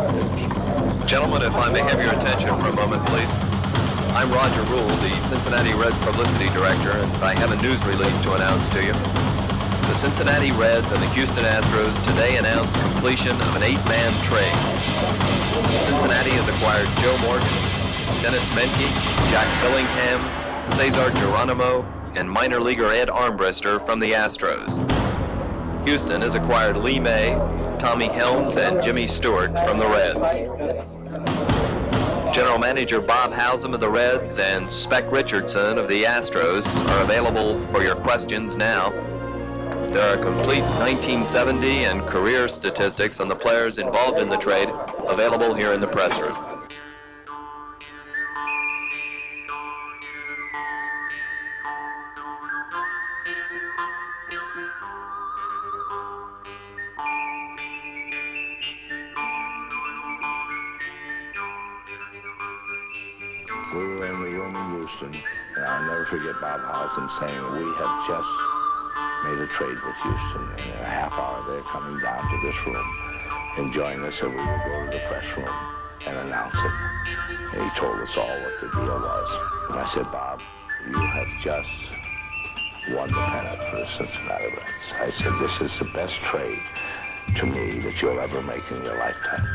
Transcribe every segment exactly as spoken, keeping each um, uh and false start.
Gentlemen, if I may have your attention for a moment, please. I'm Roger Rule, the Cincinnati Reds Publicity Director, and I have a news release to announce to you. The Cincinnati Reds and the Houston Astros today announced completion of an eight-man trade. Cincinnati has acquired Joe Morgan, Dennis Menke, Jack Billingham, Cesar Geronimo, and minor leaguer Ed Armbrister from the Astros. Houston has acquired Lee May, Tommy Helms, and Jimmy Stewart from the Reds. General Manager Bob Howsam of the Reds and Spec Richardson of the Astros are available for your questions now. There are complete nineteen seventy and career statistics on the players involved in the trade available here in the press room. We were in the room in Houston, and I'll never forget Bob Howsam saying, we have just made a trade with Houston. And in a half hour, they're coming down to this room, enjoying us, and we would go to the press room and announce it. And he told us all what the deal was. And I said, Bob, you have just won the pennant for the Cincinnati Reds. I said, this is the best trade to me that you'll ever make in your lifetime.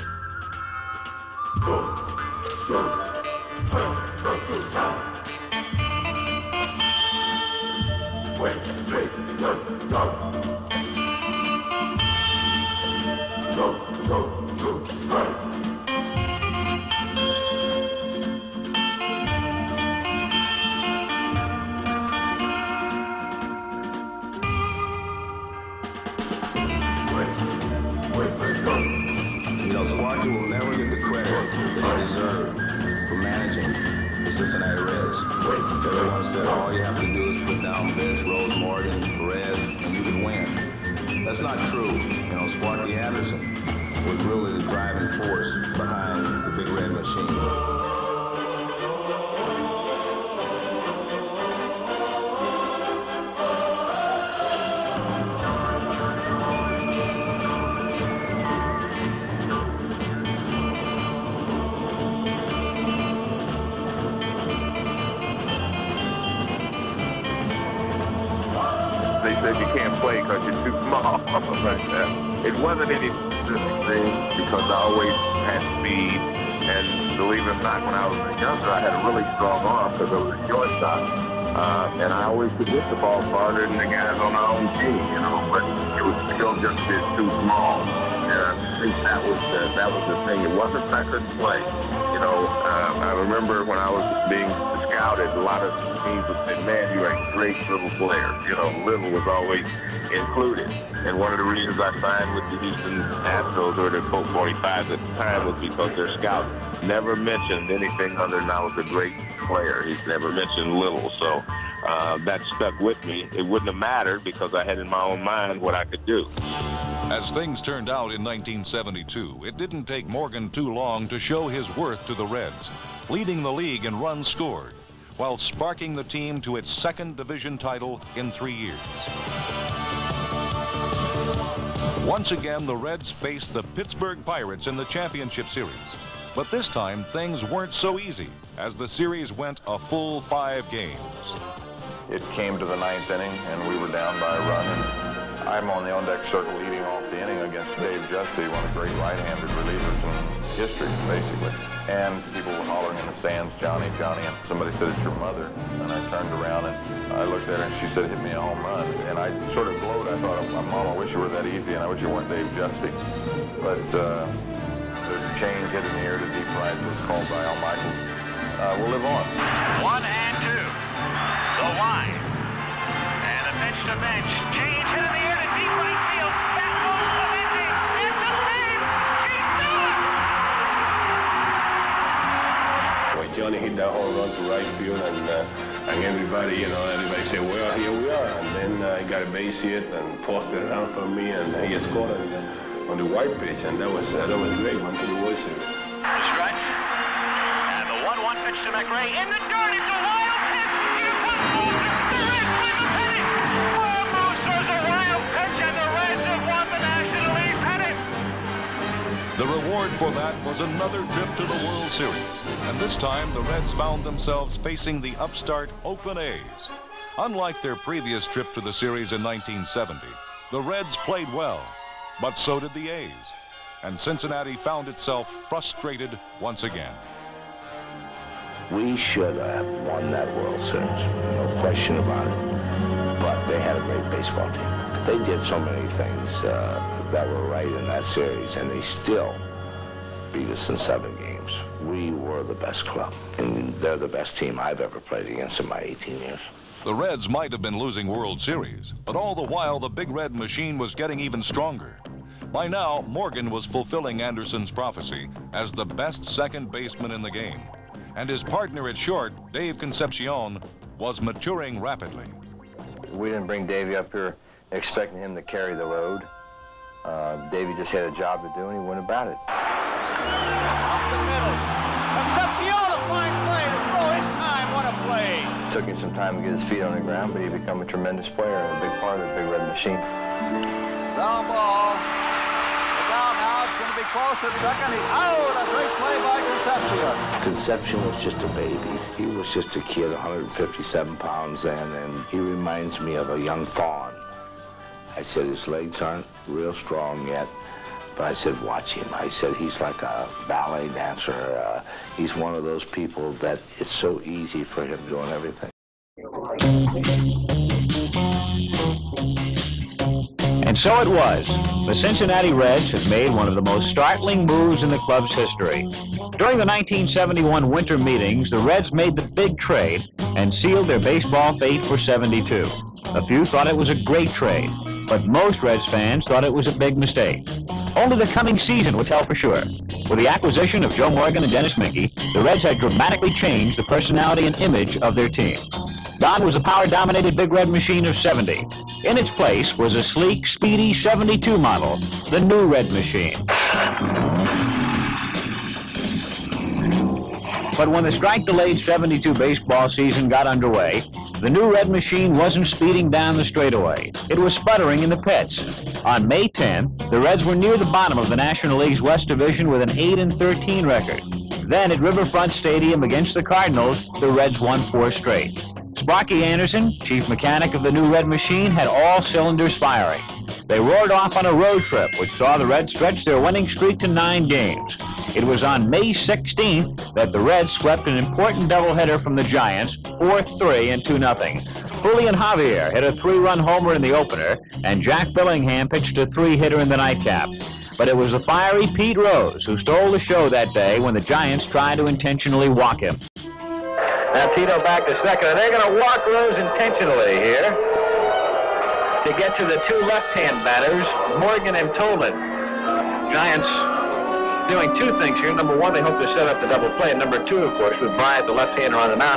Go, go. Wait, wait, go, go. Go, go, go, right. Wait, wait, wait, go. You know, Sparky will never get the credit that he deserves for managing the Cincinnati Reds. Everyone said all you have to do is put down Bench, Rose Morgan, Perez, and you can win. That's not true. You know, Sparky Anderson was really the driving force behind the Big Red Machine. They said you can't play because you're too small. It wasn't any specific thing because I always had speed, and believe it or not, when I was a youngster, I had a really strong arm because I was a shortstop, uh, and I always could hit the ball farther than the guys on our own team, you know, but it was still just a bit too small. And I think that was the, that was the thing. It wasn't that I couldn't play. You know, uh, I remember when I was being scouted, a lot of teams would say, man, you're a great little player. You know, little was always included. And one of the reasons I signed with the Houston Astros, or the Colt forty-fives at the time, was because their scout never mentioned anything other than I was a great player. He's never mentioned little. So uh, that stuck with me. It wouldn't have mattered because I had in my own mind what I could do. As things turned out in nineteen seventy-two, it didn't take Morgan too long to show his worth to the Reds, leading the league in runs scored, while sparking the team to its second division title in three years. Once again, the Reds faced the Pittsburgh Pirates in the championship series. But this time, things weren't so easy, as the series went a full five games. It came to the ninth inning, and we were down by a run. And I'm on the on-deck circle leading off the inning against Dave Justy, one of the great right-handed relievers in history, basically. And people were hollering in the stands, Johnny, Johnny, and somebody said, it's your mother. And I turned around and I looked at her and she said, hit me a home run. And I sort of glowed. I thought, Mom, I wish it were that easy, and I wish it weren't Dave Justy. But uh, the change hit in the air to deep right was called by Al Michaels. Uh, we'll live on. One and two. The line. And a bench to bench. Change hit in the air to deep right field. That goes to Benji. It's a save. He's done. When Johnny hit that home run to right field, and uh, and everybody, you know, everybody said, well, here we are. And then uh, he got a base hit and posted it down for me, and he scored on the, on the white pitch, and that was uh, that was great. Went to the World Series. Stretch. And the one one pitch to McRae in the dirt. It's a wild pitch. Here comes Booster. The Reds win the pennant. Oh, Booster's a wild pitch, and the Reds have won the National League pennant. The reward for that was another trip to the World Series, and this time the Reds found themselves facing the upstart Oakland A's. Unlike their previous trip to the series in nineteen seventy, the Reds played well, but so did the A's, and Cincinnati found itself frustrated once again. We should have won that World Series, no question about it, but they had a great baseball team. They did so many things uh, that were right in that series, and they still beat us in seven games. We were the best club, and they're the best team I've ever played against in my eighteen years. The Reds might have been losing World Series, but all the while the Big Red Machine was getting even stronger. By now, Morgan was fulfilling Anderson's prophecy as the best second baseman in the game, and his partner at short, Dave Concepcion, was maturing rapidly. We didn't bring Davey up here expecting him to carry the load. Uh, Davey just had a job to do, and he went about it. Up the middle. Concepcion, a fine play to throw in time. What a play. Took him some time to get his feet on the ground, but he became a tremendous player and a big part of the Big Red Machine. Ground ball. Down now. It's going to be close at second. He's out. A great play by Concepcion. Concepcion was just a baby. He was just a kid, one hundred fifty-seven pounds then, and he reminds me of a young fawn. I said his legs aren't real strong yet, but I said watch him. I said he's like a ballet dancer. Uh, he's one of those people that it's so easy for him doing everything. And so it was. The Cincinnati Reds had made one of the most startling moves in the club's history. During the nineteen seventy-one winter meetings, the Reds made the big trade and sealed their baseball fate for seventy-two. A few thought it was a great trade, but most Reds fans thought it was a big mistake. Only the coming season would tell for sure. With the acquisition of Joe Morgan and Dennis Minke, the Reds had dramatically changed the personality and image of their team. Gone was the power-dominated Big Red Machine of seventy. In its place was a sleek, speedy seventy-two model, the new Red Machine. But when the strike-delayed seventy-two baseball season got underway, the new Red Machine wasn't speeding down the straightaway. It was sputtering in the pits. On May tenth, the Reds were near the bottom of the National League's West Division with an eight and thirteen record. Then at Riverfront Stadium against the Cardinals, the Reds won four straight. Sparky Anderson, chief mechanic of the new Red Machine, had all cylinders firing. They roared off on a road trip, which saw the Reds stretch their winning streak to nine games. It was on May sixteenth that the Reds swept an important doubleheader from the Giants, four three and two nothing. Julian Javier hit a three-run homer in the opener, and Jack Billingham pitched a three-hitter in the nightcap. But it was the fiery Pete Rose who stole the show that day when the Giants tried to intentionally walk him. Now Tito back to second, and they're going to walk Rose intentionally here to get to the two left-hand batters, Morgan and Tolan. Giants doing two things here. Number one, they hope to set up the double play, and number two, of course, would Bryant, the left-hander, on the mound.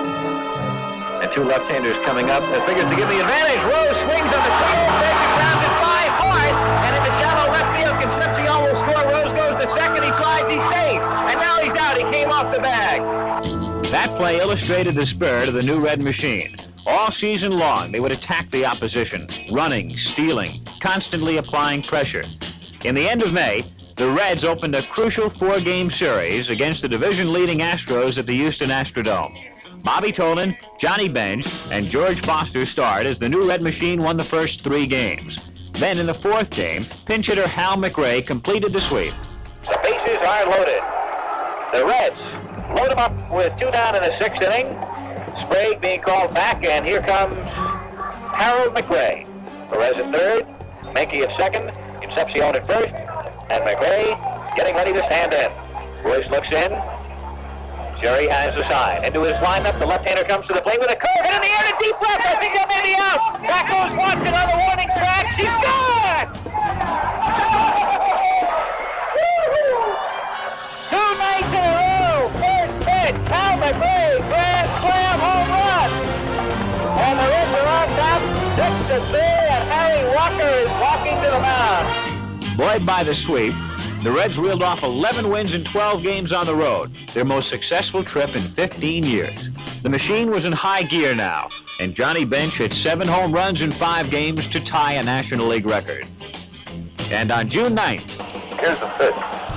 And two left-handers coming up. They figures to give the advantage. Rose swings on the single, takes it grounded by hard, and in the shallow left field, Concepcion will score. Rose goes to second, he slides, he stays, and now he's out. He came off the bag. That play illustrated the spirit of the new Red Machine. All season long, they would attack the opposition, running, stealing, constantly applying pressure. In the end of May, the Reds opened a crucial four-game series against the division-leading Astros at the Houston Astrodome. Bobby Tolan, Johnny Bench, and George Foster starred as the new Red Machine won the first three games. Then in the fourth game, pinch hitter Hal McRae completed the sweep. The bases are loaded. The Reds load them up with two down in the sixth inning. Sprague being called back, and here comes Harold McRae. Perez at third, Menke at second, Concepcion at first, and McRae getting ready to stand in. Royce looks in. Jerry has the sign. Into his lineup, the left-hander comes to the plate with a curve, hit in the air to deep left. I think that may be out. Back goes Watson on the warning track. She's gone! Two nights in a row. First pitch, Hal McRae, grand slam home run. And the Reds are on top, six to three, and Harry Walker is walking to the mound. Buoyed by the sweep, the Reds reeled off eleven wins in twelve games on the road, their most successful trip in fifteen years. The machine was in high gear now, and Johnny Bench hit seven home runs in five games to tie a National League record. And on June ninth, here's the pitch.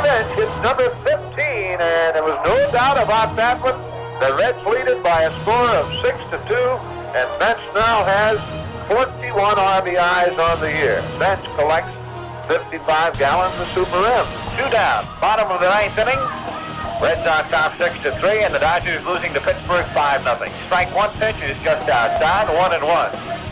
Bench hits number fifteen, and there was no doubt about that one. The Reds lead it by a score of six to two, and Bench now has forty-one R B Is on the year. Bench collects fifty-five gallons of Super M. Two down, bottom of the ninth inning. Reds on top six to three, and the Dodgers losing to Pittsburgh five nothing. Strike one pitch is just outside, one and one.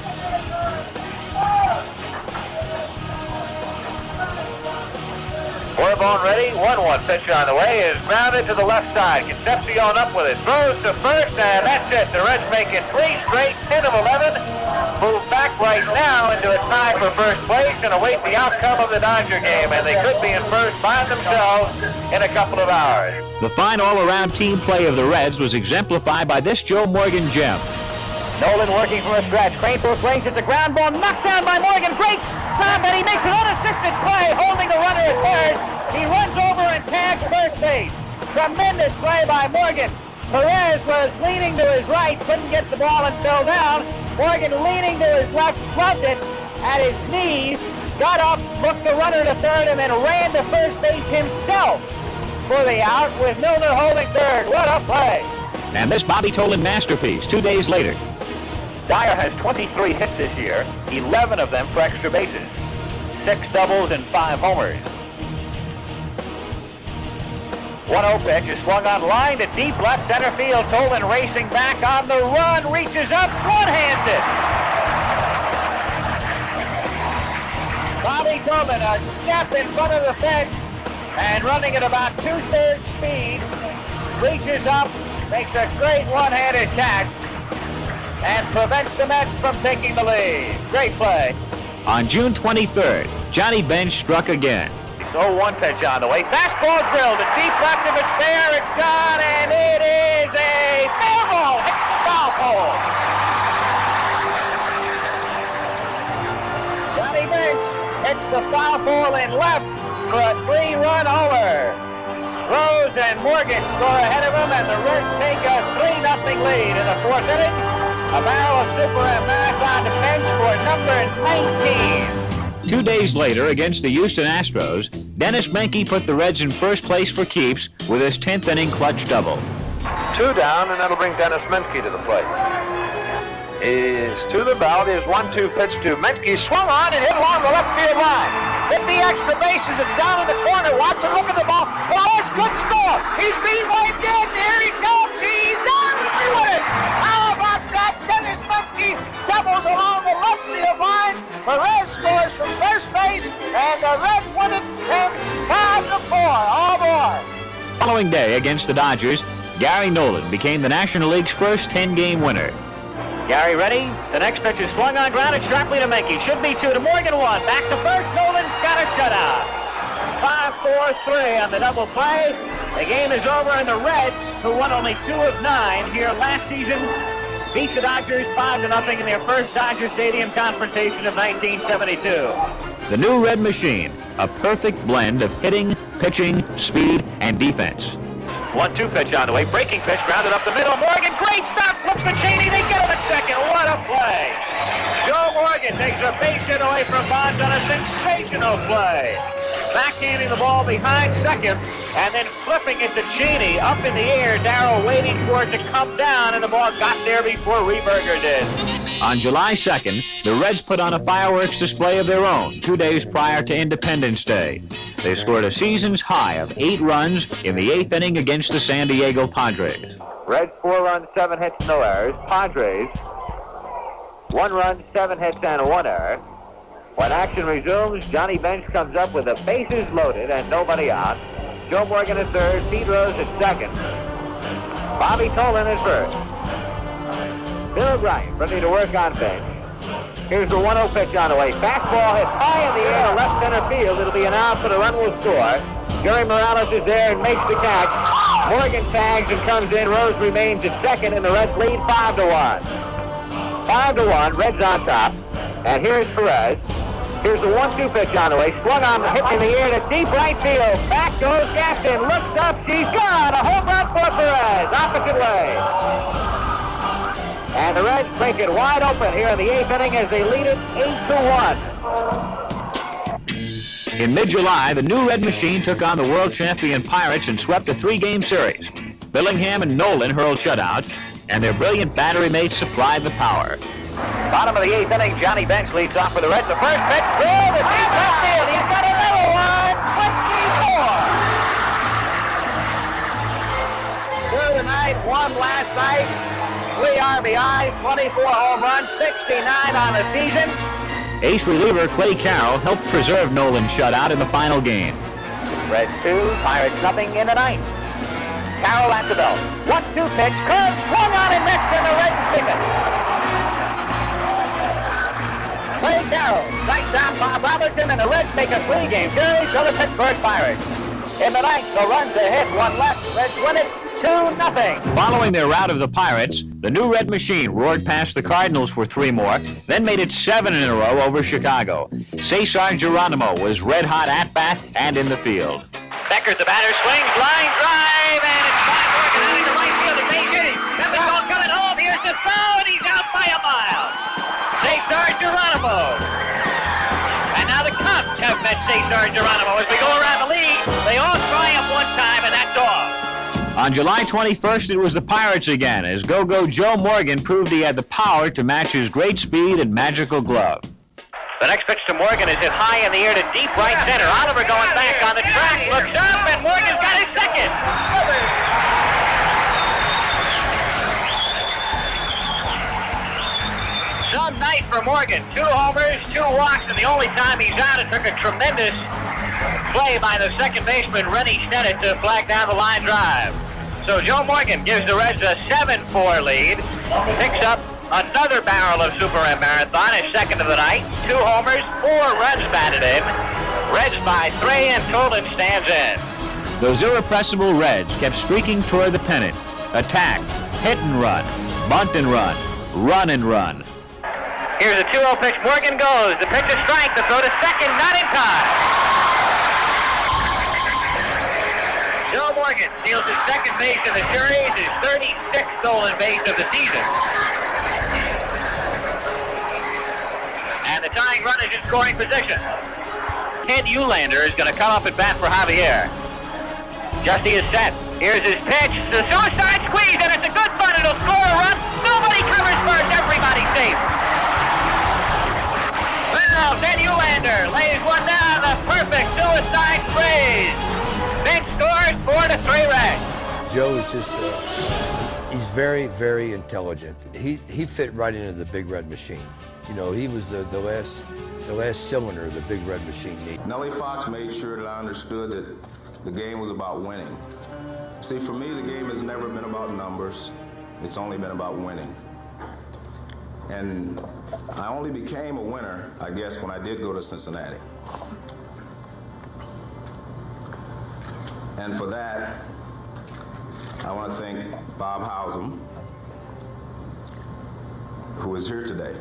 Four-bone ready, one one pitch on the way, is grounded to the left side. Concepción up with it, throws to first, and that's it. The Reds make it three straight, ten of eleven. Move back right now into a tie for first place and await the outcome of the Dodger game, and they could be in first by themselves in a couple of hours. The fine all-around team play of the Reds was exemplified by this Joe Morgan gem. Nolan working for a stretch. Craneforth range at the ground ball, knocked down by Morgan. Great stop, and he makes an unassisted play, holding the runner at third. He runs over and tags first base. Tremendous play by Morgan. Perez was leaning to his right, couldn't get the ball and fell down. Morgan leaning to his left, clubbed it at his knees, got up, looked the runner to third, and then ran to first base himself for the out with Milner holding third. What a play! And this Bobby Tolan masterpiece two days later. Dyer has twenty-three hits this year, eleven of them for extra bases, six doubles and five homers. one oh pitch is swung on line to deep left center field. Tolan racing back on the run, reaches up, one-hands it. Bobby Tolan a step in front of the fence and running at about two-thirds speed, reaches up, makes a great one-handed catch, and prevents the Mets from taking the lead. Great play. On June twenty-third, Johnny Bench struck again. oh one pitch on the way. Fastball drilled to deep left. If it's fair, it's gone, and it is a foul ball. Hits the foul pole. Johnny Bench hits the foul pole in left for a three-run homer. Rose and Morgan score ahead of him, and the Reds take a three nothing lead in the fourth inning. A barrel of Super M marathon defense for number nineteen. Two days later, against the Houston Astros, Dennis Menke put the Reds in first place for keeps with his tenth inning clutch double. Two down, and that'll bring Dennis Menke to the plate. Is to the belt, is one two pitch to Menke, swung on and hit along the left field line. Hit the extra bases, it's down in the corner. Watson, look at the ball. Oh, that's good score. He's being wiped in. Here he comes. He's done with it. How about that? Dennis Menke doubles along the left field line. Perez scores from first base, and the Reds win it ten, five to four. All aboard. Following day against the Dodgers, Gary Nolan became the National League's first ten-game winner. Gary ready. The next pitch is swung on, grounded sharply to Menke. Should be two to Morgan, one. Back to first. Nolan's got a shutout. five four three on the double play. The game is over, and the Reds, who won only two of nine here last season, beat the Dodgers five to nothing in their first Dodger Stadium confrontation of nineteen seventy-two. The new Red Machine, a perfect blend of hitting, pitching, speed, and defense. one two pitch on the way. Breaking pitch, grounded up the middle. Morgan, great stop. Flips to Cheney. They get him at second. What a play. Joe Morgan takes a base hit away from Bonds on a sensational play. Backhanding the ball behind second and then flipping it to Cheney up in the air. Darrow waiting for it to come down, and the ball got there before Rehberger did. On July second, the Reds put on a fireworks display of their own two days prior to Independence Day. They scored a season's high of eight runs in the eighth inning against the San Diego Padres. Reds, four runs, seven hits, no errors. Padres, one run, seven hits, and one error. When action resumes, Johnny Bench comes up with the bases loaded and nobody out. Joe Morgan at third, Pete Rose at second. Bobby Tolan at first. Bill Bryant ready to work on Bench. Here's the one oh pitch on the way. Fastball hit high in the air to left center field. It'll be an out, but a run will score. Jerry Morales is there and makes the catch. Morgan tags and comes in. Rose remains at second, and the Reds lead five to one. Five to one. Reds on top. And here's Perez. Here's the one two pitch on the way. Swung on, hit in the air to deep right field. Back goes Gaston. Looks up. She's gone. A home run for Perez. Opposite way. And the Reds break it wide open here in the eighth inning as they lead it eight to one. In mid-July, the new Red Machine took on the world champion Pirates and swept a three-game series. Billingham and Nolan hurled shutouts, and their brilliant battery mates supplied the power. Bottom of the eighth inning, Johnny Bench leads off for the Reds. The first pitch through the deep left field. He's got another one. twenty-four. Two tonight, one last night. Three R B Is, twenty-four home runs, sixty-nine on the season. Ace reliever Clay Carroll helped preserve Nolan's shutout in the final game. Reds two, Pirates nothing in the ninth. Carroll at the belt. one two pitch, curve, swung on and missed, and the Reds pick it. Clay Carroll strikes down Bob Robertson, and the Reds take a three-game series to the Pittsburgh Pirates. In the ninth, the runs are hit, one left. Reds win it two nothing. Following their rout of the Pirates, the new Red Machine roared past the Cardinals for three more, then made it seven in a row over Chicago. Cesar Geronimo was red-hot at bat and in the field. Beckers, the batter, swings, line drive, and it's Bob Morgan out into right field. The base hit. Got the ball coming home. Here's the throw, and he's out by a mile. Cesar Geronimo. And now the Cubs have met Cesar Geronimo. As we go around the league, they all triumph one time, and that's all. On July twenty-first, it was the Pirates again, as Go-Go Joe Morgan proved he had the power to match his great speed and magical glove. The next pitch to Morgan is hit high in the air to deep right center. Oliver going back on the track, looks up, and Morgan's got his second. Some night for Morgan. Two homers, two walks, and the only time he's out, it took a tremendous play by the second baseman, Rennie Stennett, to flag down the line drive. So Joe Morgan gives the Reds a seven four lead, picks up another barrel of Super M Marathon, his second of the night. Two homers, four runs batted in. Reds by three, and Tolan stands in. Those irrepressible Reds kept streaking toward the pennant. Attack, hit and run, bunt and run, run and run. Here's a two oh pitch. Morgan goes. The pitch is strike. The throw to second, not in time. Joe Morgan steals his second base in the series, his thirty-sixth stolen base of the season. And the tying run is in scoring position. Ted Eulander is going to come up and bat for Javier. Justy is set. Here's his pitch. The suicide squeeze, and it's a good bunt. It'll score a run. Nobody covers first. Everybody's safe. Well, Ted Eulander lays one down. The perfect suicide squeeze. Bench scores four to three Reds. Joe is just, uh, he's very, very intelligent. He he fit right into the Big Red Machine. You know, he was the, the last the last cylinder the Big Red Machine needed. Nellie Fox made sure that I understood that the game was about winning. See, for me, the game has never been about numbers. It's only been about winning. And I only became a winner, I guess, when I did go to Cincinnati. And for that, I want to thank Bob Hertzel, who is here today.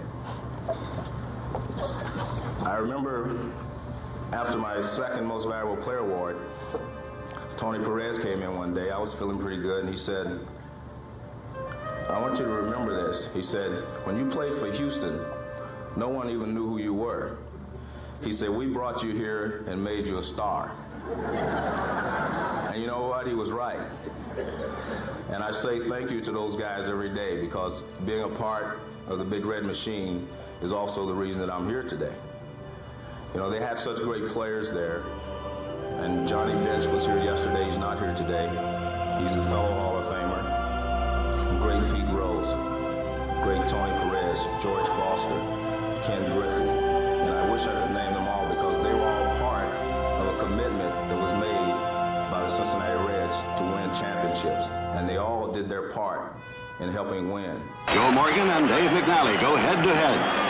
I remember after my second most valuable player award, Tony Perez came in one day. I was feeling pretty good, and he said, I want you to remember this. He said, when you played for Houston, no one even knew who you were. He said, we brought you here and made you a star. And you know what? He was right. And I say thank you to those guys every day, because being a part of the Big Red Machine is also the reason that I'm here today. You know, they had such great players there. And Johnny Bench was here yesterday. He's not here today. He's a fellow Hall of Famer. Great Pete Rose, great Tony Perez, George Foster, Ken Griffey. And I wish I could name them all, because they were all part of a commitment that was made by the Cincinnati Reds to win championships. And they all did their part in helping win. Joe Morgan and Dave McNally go head to head.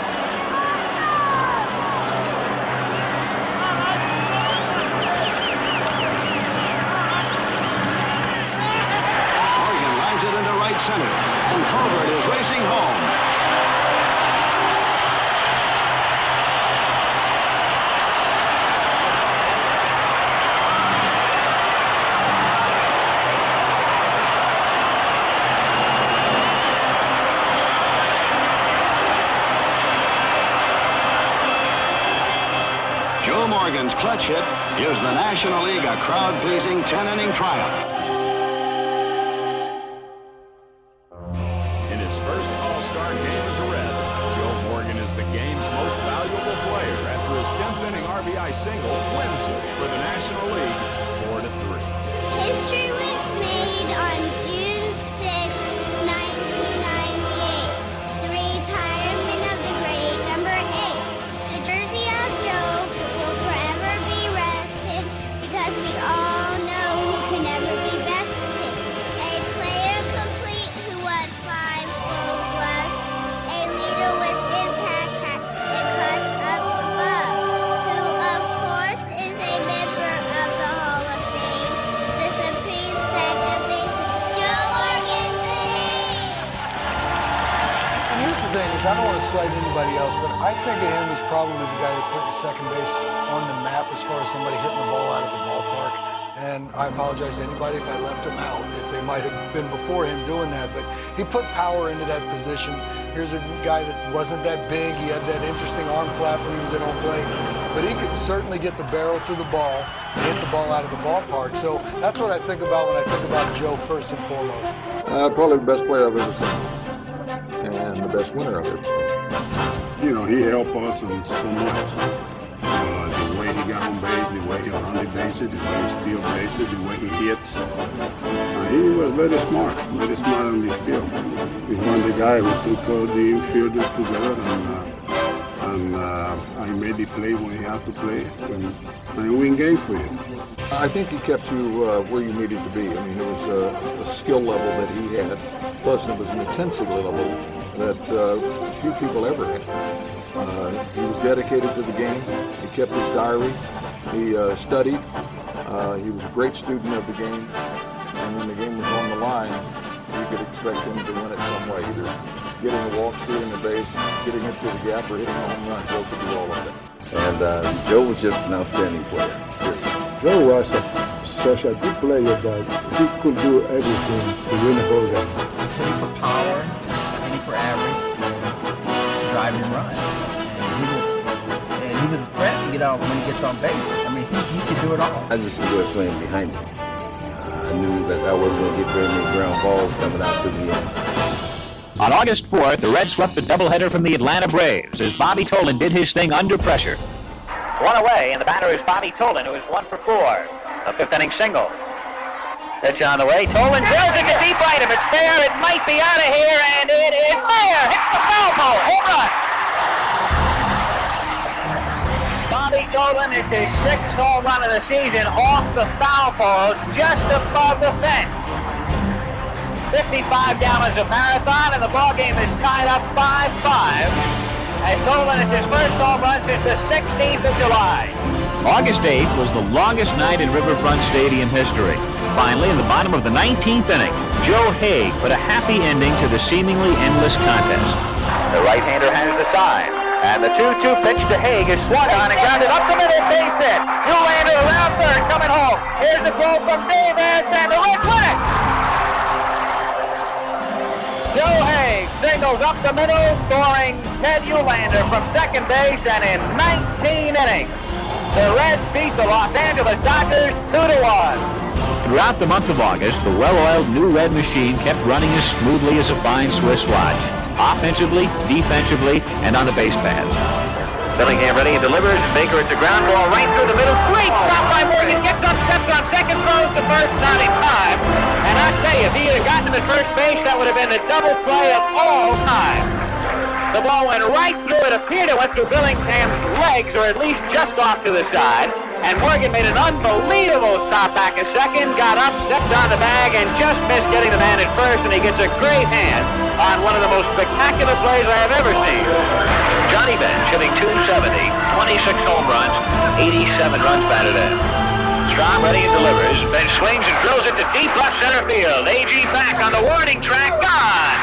Right center, and Colbert is racing home. Joe Morgan Morgan's clutch hit gives the National League a crowd-pleasing ten-inning triumph. In his first All-Star game as a Red, Joe Morgan is the game's most valuable player after his tenth inning R B I single wins it for the National League four to three. History was made on June sixth, nineteen ninety-eight. The retirement of the great number eight. The jersey of Joe will forever be rested because we all know who can never be bested. A player complete who what five goals was. A leader with impact hat that cuts up above. Who of course is a member of the Hall of Fame. The supreme second baseman, Joe Morgan. And here's the thing, is I don't want to slight anybody else, but I think of him as probably the guy that put the second base on the map as far as somebody hitting the ball out of the ballpark. And I apologize to anybody if I left him out, if they might have been before him doing that, but he put power into that position. Here's a guy that wasn't that big. He had that interesting arm flap when he was at home plate, but he could certainly get the barrel to the ball and hit the ball out of the ballpark. So that's what I think about when I think about Joe first and foremost. Uh, probably the best player I've ever seen, and the best winner I've ever seen. You know, he helped us in so much. Uh, the way he got on base, the way he on the bases, the way he steals bases, the way he hits. Uh, he was very smart, very smart on the field. He's one of the guys who took all the infielders together, and, uh, and uh, I made the play when he had to play, and I win game for him. I think he kept you uh, where you needed to be. I mean, it was a, a skill level that he had, plus it was an intensity level that uh, few people ever had. Uh, he was dedicated to the game. He kept his diary. He uh, studied. Uh, he was a great student of the game. And when the game was on the line, you could expect him to win it some way, either getting a walk, stealing the base, getting it to the gap, or hitting a home run. Joe could do all of that. And uh, Joe was just an outstanding player. Joe was a, such a good player that he could do everything to win a ball game. Hitting for power, hitting for average, driving and run. And he was, and he was a threat to get out when he gets on base. I mean, he, he could do it all. I just enjoyed playing behind him. Uh, I knew that I wasn't going to get very many ground balls coming out to the end. On August fourth, the Reds swept a doubleheader from the Atlanta Braves as Bobby Tolan did his thing under pressure. One away, and the batter is Bobby Tolan, who is one for four. A fifth inning single. Pitch on the way. Tolan drills it to deep right. If it's fair, it might be out of here, and it is there. Hits the foul pole. Home run. Bobby Tolan is his sixth home run of the season off the foul pole, just above the fence. fifty-five gallons of marathon, and the ball game is tied up five five. And Tolan is his first home run since the sixteenth of July. August eighth was the longest night in Riverfront Stadium history. Finally, in the bottom of the nineteenth inning, Joe Haig put a happy ending to the seemingly endless contest. The right-hander has the sign, and the two two pitch to Haig is swung on and grounded up the middle, base hit. Newlander around third, coming home. Here's the throw from Davis, and the Reds win it! Joe Haig singles up the middle, scoring Ted Newlander from second base, and in nineteen innings, the Reds beat the Los Angeles Dodgers two to one. Throughout the month of August, the well-oiled new Red machine kept running as smoothly as a fine Swiss watch, offensively, defensively, and on the base paths. Billingham ready and delivers. Baker at the ground ball right through the middle. Great stop by Morgan. Gets up, steps on second, throws to first, not in time. And I say, if he had gotten to the first base, that would have been the double play of all time. The ball went right through. It appeared it went through Billingham's legs, or at least just off to the side. And Morgan made an unbelievable stop back a second, got up, stepped on the bag, and just missed getting the man at first, and he gets a great hand on one of the most spectacular plays I have ever seen. Johnny Bench hitting two seventy, twenty-six home runs, eighty-seven runs batted in. Strom ready and delivers. Bench swings and throws it to deep left center field. A G back on the warning track, gone!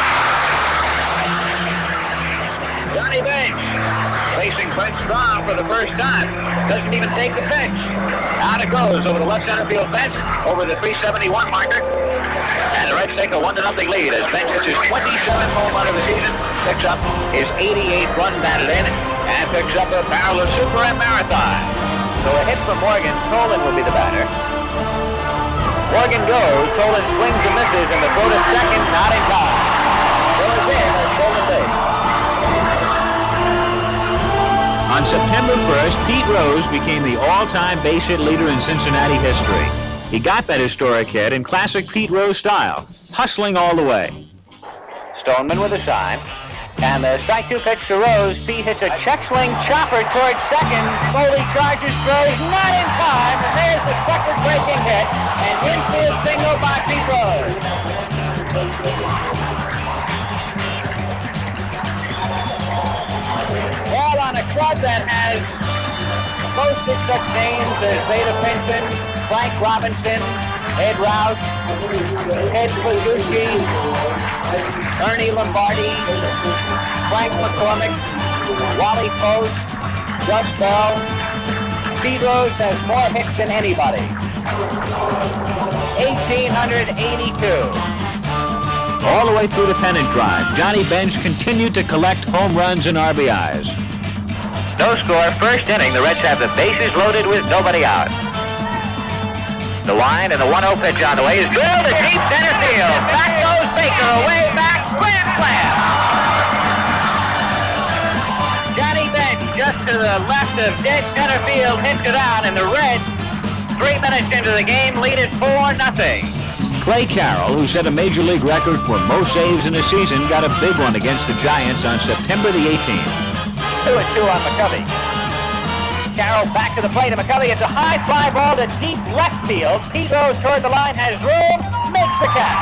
Johnny Bench facing Brent Strom for the first time. Doesn't even take the pitch. Out it goes over the left center field fence, over the three seventy-one marker. And the Reds take a one to nothing lead as Bench hits his twenty-seventh home run of the season, picks up his eighty-eighth run batted in, and picks up a barrel of Super M Marathon. hit from Morgan. Tolan will be the batter. Morgan goes. Tolan swings and misses, and the throw to second, not in time. Goes in a stolen base. On September first, Pete Rose became the all-time base hit leader in Cincinnati history. He got that historic hit in classic Pete Rose style, hustling all the way. Stoneman with a sign. And the strike two pitch to Rose. Pete hits a check swing chopper towards second. Foley charges, throws, not in time. And there's the record-breaking hit. An infield single by Pete Rose. All on a club that has hosted such names as Zeta Pinson, Frank Robinson, Ed Rouse, Ed Pasucci, Ernie Lombardi, Frank McCormick, Wally Post, Gus Bell. Pete Rose has more hits than anybody. eighteen eighty-two. All the way through the pennant drive, Johnny Bench continued to collect home runs and R B Is. No score, first inning. The Reds have the bases loaded with nobody out. The line and the one oh pitch on the way is drilled to deep center field. Back goes Baker, away back, grand slam. Johnny Bench just to the left of dead center field, hits it out, and the Reds, three minutes into the game, lead it four nothing. Clay Carroll, who set a major league record for most saves in a season, got a big one against the Giants on September the eighteenth. Two and two on McCovey. Carroll back to the plate, and McCovey hits a high fly ball to deep left field. Pete Rose toward the line, has room, makes the catch.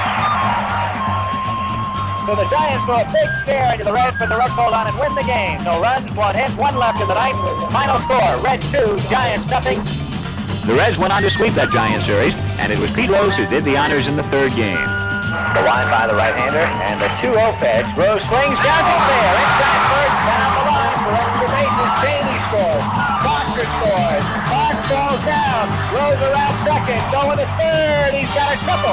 So the Giants throw a big scare into the Reds, but the Reds hold on and win the game. No runs, one hit, one left in the ninth. Final score, Reds two, Giants nothing. The Reds went on to sweep that Giant series, and it was Pete Rose who did the honors in the third game. The line by the right-hander, and the two oh pitch. Rose swings down to fair, inside first, down the line for extra bases. Bailey scores. Foster scores. Mark falls down. Rose around second. Going to third. He's got a triple.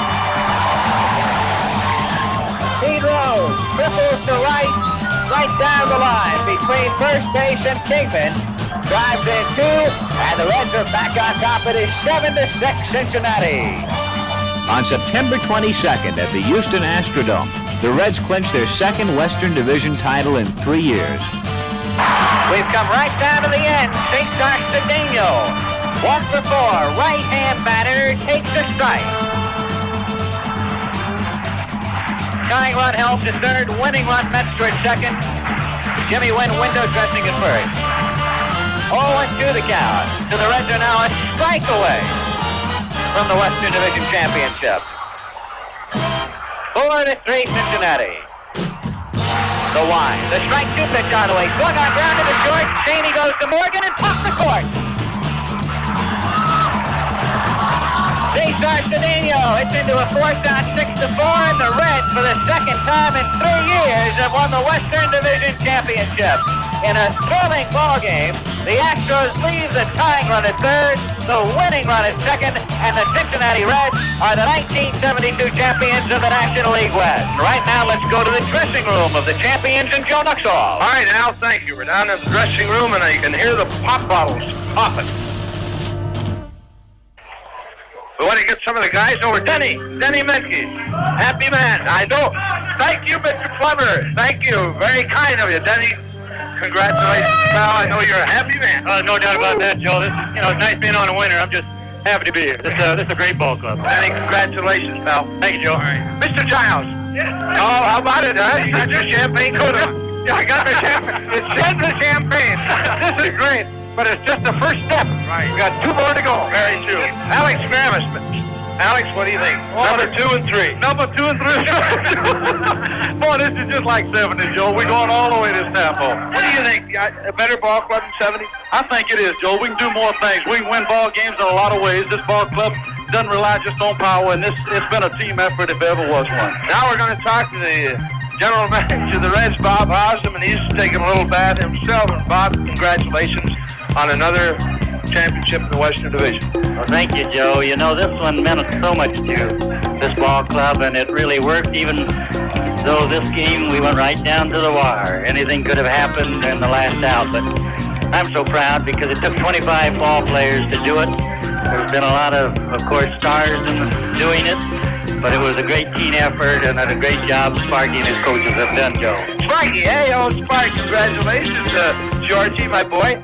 Pete Rose triples to right, right down the line between first base and Kingman. Drives in two, and the Reds are back on top. It is seven to six Cincinnati. On September twenty-second at the Houston Astrodome, the Reds clinched their second Western Division title in three years. We've come right down to the end. Saint Cedeno, one for four. Right-hand batter takes a strike. Tying run helps to third. Winning run Mets toward second. Jimmy Wynn window dressing at first. oh and two the count. So the Reds are now a strike away from the Western Division Championship. Four to three Cincinnati. The line. The strike two pitch on the way. Swung on ground to the short. Cheney goes to Morgan and pops the court. Cesar Cedeno hits into a force out six to four, and the Reds, for the second time in three years, have won the Western Division Championship. In a thrilling ball game, the Astros leave the tying run at third, the winning run at second, and the Cincinnati Reds are the nineteen seventy-two champions of the National League West. Right now, let's go to the dressing room of the champions and Joe Nuxhall. All right, Al, thank you. We're down in the dressing room, and you can hear the pop bottles popping. We want to get some of the guys over. Denny, Denny Menke, happy man. I know. Thank you, Mister Clever. Thank you. Very kind of you, Denny. Congratulations, pal. I know you're a happy man. Uh, no doubt about that, Joe. This is, you know, it's nice being on a winner. I'm just happy to be here. This, uh, this is a great ball club. Denny, congratulations, pal. Thank you, Joe. All right. Mister Giles. Yeah. Oh, how about it, huh? You got your champagne coat on. Yeah, I got the champagne. It's just the champagne. This is great. But it's just the first step. Right. We got two more to go. Very true. Alex Gramus. Alex, what do you think? Oh, number two and three. Number two and three. Boy, this is just like seventy, Joe. We're going all the way to Stamford. What do you think? A better ball club than seventy? I think it is, Joe. We can do more things. We can win ball games in a lot of ways. This ball club doesn't rely just on power, and this it's been a team effort if there ever was one. Now we're going to talk to the general manager of the Reds, Bob Hertzel, and he's taking a little bath himself. And Bob, congratulations on another championship in the Western Division. Well, thank you, Joe. You know, this one meant so much to this ball club, and it really worked, even though this game we went right down to the wire. Anything could have happened in the last out, but I'm so proud because it took twenty-five ball players to do it. There's been a lot of, of course, stars in doing it, but it was a great team effort and a great job Sparky and his coaches have done, Joe. Sparky, hey, oh, Spark, congratulations, uh, Georgie, my boy.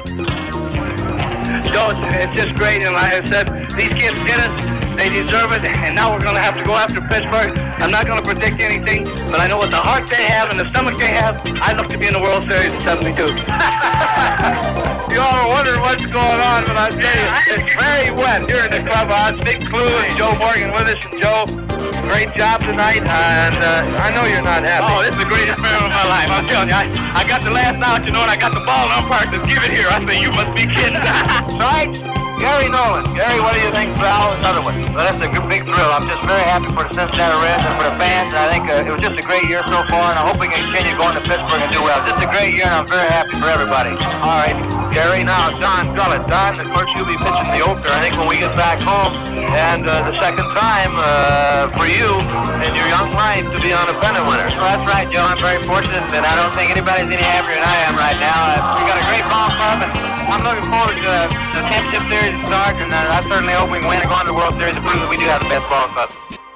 Joe, it's, it's just great, and like I said, these kids did it. They deserve it, and now we're going to have to go after Pittsburgh. I'm not going to predict anything, but I know what the heart they have and the stomach they have. I'd love to be in the World Series in seventy-two. You all are wondering what's going on, but I'll tell you, it's very wet here in the clubhouse. Big Clue and Joe Morgan with us, and Joe, great job tonight, and uh, I know you're not happy. Oh, this is the greatest man of my life. I'm telling you, I, I got the last out, you know, and I got the ball, and umpire says, give it here. I say, you must be kidding. Right? Gary Nolan. Gary, what do you think for all another one? Well, that's a good, big thrill. I'm just very happy for the Cincinnati Reds and for the fans. And I think uh, it was just a great year so far, and I hope we can continue going to Pittsburgh and do well. Just a great year, and I'm very happy for everybody. All right, Gary. Now, Don Gullett. Don, of course, you'll be pitching the opener, I think, when we get back home. And uh, the second time uh, for you in your young life to be on a pennant winner. Well, that's right, Joe. I'm very fortunate, and I don't think anybody's any happier than I am right now. Uh, we got a great ball club, and I'm looking forward to uh, the championship series to start, and uh, I certainly hope we can win and go on to the World Series to prove that we do have the best ball club.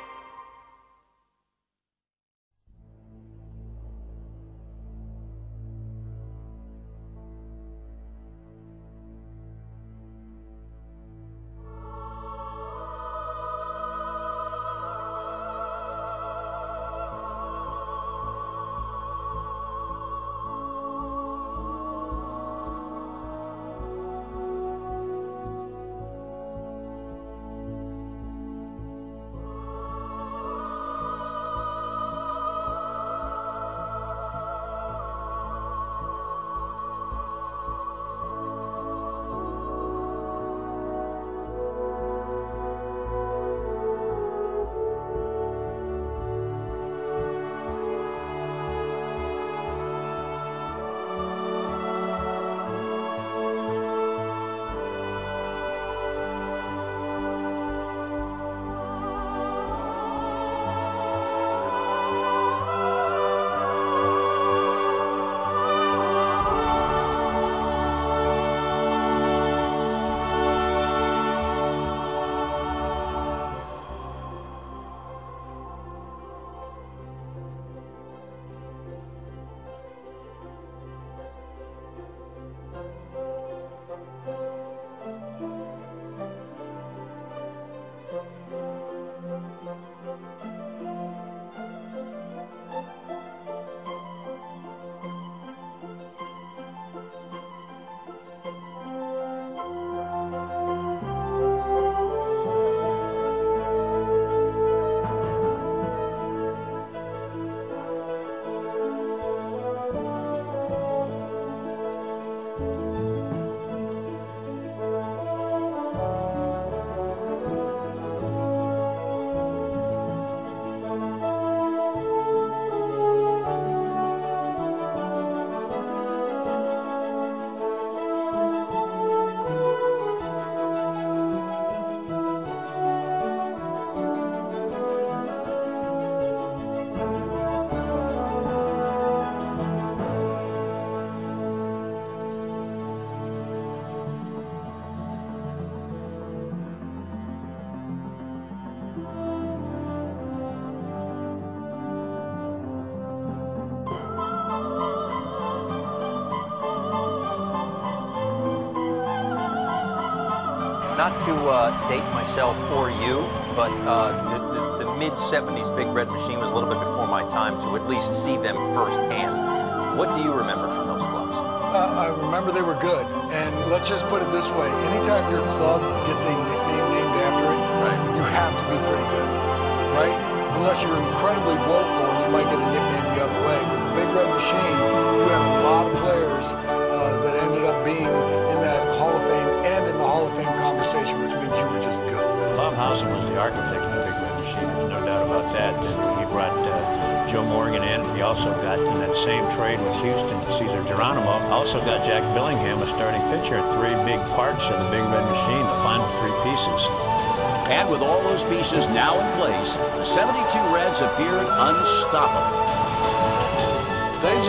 Not to uh, date myself or you, but uh, the, the, the mid seventies Big Red Machine was a little bit before my time to at least see them firsthand. What do you remember from those clubs? Uh, I remember they were good, and let's just put it this way. Anytime your club gets a nickname named after it, right, you have to be pretty good, right? Unless you're incredibly woeful and you might get a nickname the other way. With the Big Red Machine, you had a lot of players uh, that ended up being in that Hall of Fame and in the Hall of Fame conversation, which means you were just good. Bob Hertzel was the architect of the Big Red Machine. There's no doubt about that. And he brought uh, Joe Morgan in. He also got in that same trade with Houston, Cesar Geronimo. Also got Jack Billingham, a starting pitcher. Three big parts of the Big Red Machine, the final three pieces. And with all those pieces now in place, the seventy-two Reds appeared unstoppable. Ladies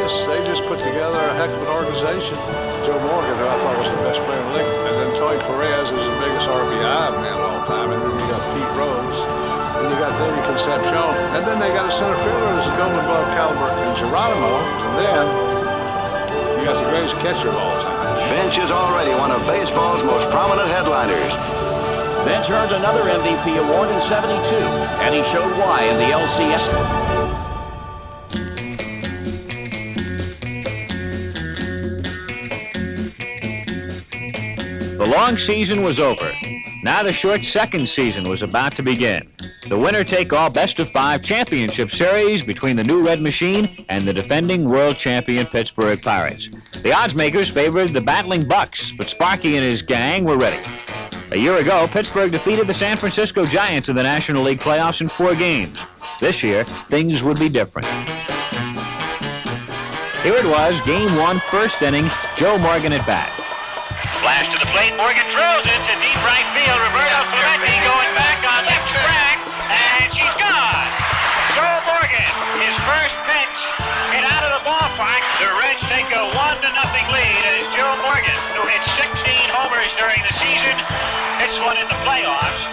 just they just put together a heck of an organization. Joe Morgan, who I thought was the best player in the league, and then Tony Perez is the biggest R B I man of all time, and then you got Pete Rose, and you got David Concepción, and then they got a center fielder who's a Golden Glove caliber in Geronimo, and then you got the greatest catcher of all time. Bench is already one of baseball's most prominent headliners. Bench earned another M V P award in seventy-two, and he showed why in the A L C S. The long season was over. Now the short second season was about to begin. The winner-take-all best-of-five championship series between the new Red Machine and the defending world champion Pittsburgh Pirates. The odds makers favored the battling Bucks, but Sparky and his gang were ready. A year ago, Pittsburgh defeated the San Francisco Giants in the National League playoffs in four games. This year, things would be different. Here it was, game one, first inning, Joe Morgan at bat. Flash to the plate, Morgan throws it to deep right field. Roberto Clemente going back on left track, and she's gone. Joe Morgan, his first pitch, hit out of the ballpark. The Reds take a one to nothing lead, and it's Joe Morgan, who hit sixteen homers during the season, hits one in the playoffs,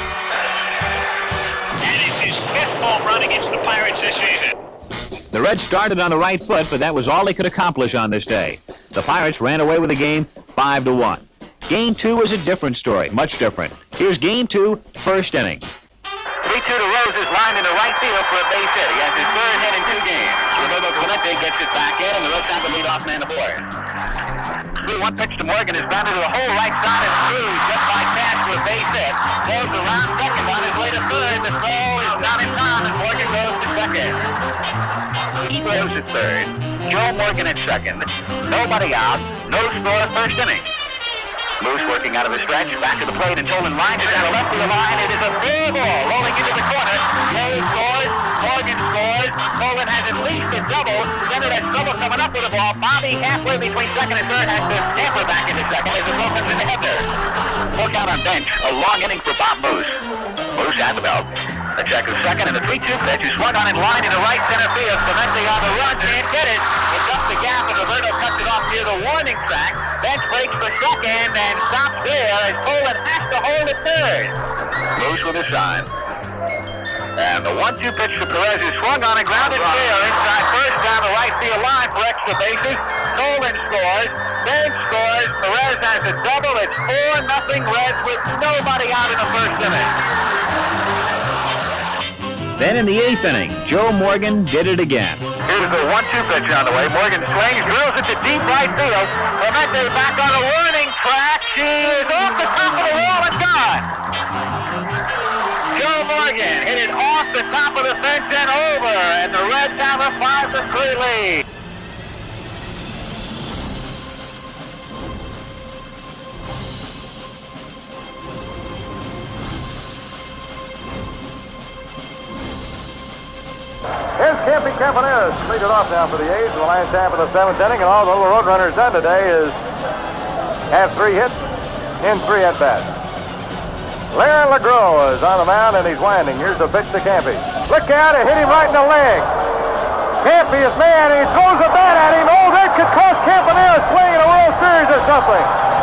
and it's his fifth home run against the Pirates this season. The Reds started on the right foot, but that was all they could accomplish on this day. The Pirates ran away with the game five to one. Game two was a different story, much different. Here's game two, first inning. three two to Rose is lined into right field for a base hit. He has his third hit in two games. Roberto Clemente gets it back in, and the Reds have the leadoff man to board. three one pitch to Morgan is grounded to the whole right side and through, just like that, for a base hit. Goes around second on his way to third. The throw is not in time, and Morgan goes to second. Pete Rose at third. Joe Morgan at second. Nobody out. No score first inning. Moose working out of the stretch, back to the plate, and Tolan lines it down the left field line. It is a fair ball rolling into the corner. Rose scores. Morgan scores. Tolan has at least a double. Center has trouble coming up with the ball. Bobby halfway between second and third has to tamper back into second as the ball comes in the head there. Look out on bench. A long inning for Bob Moose. Moose at the belt. A check of second, and the three two pitch is swung on in line into right center field. Clemente on the run, can't get it. It's up the gap, and Roberto cuts it off near the warning track. Bench breaks for second and stops there as Tolan has to hold at third. Moose with a sign. And the one two pitch to Perez is swung on and grounded fair inside first down the right field line for extra bases. Tolan scores. Bench scores. Perez has a double. It's four nothing Reds with nobody out in the first inning. Then in the eighth inning, Joe Morgan did it again. Here's the one two pitch on the way. Morgan swings, drills it to deep right field. Clemente back on the warning track. She is off the top of the wall and gone. Joe Morgan hit it off the top of the fence and over, and the Reds have a five to three lead. Here's Campy Campaneris, leading off now for the A's in the last half of the seventh inning, and all the little Roadrunners done today is have three hits in three at-bats. Leonard Morgan is on the mound, and he's winding. Here's the pitch to Campy. Look out, it hit him right in the leg. Campy is mad, and he throws a bat at him. Oh, that could cost Campaneris playing in a World Series or something.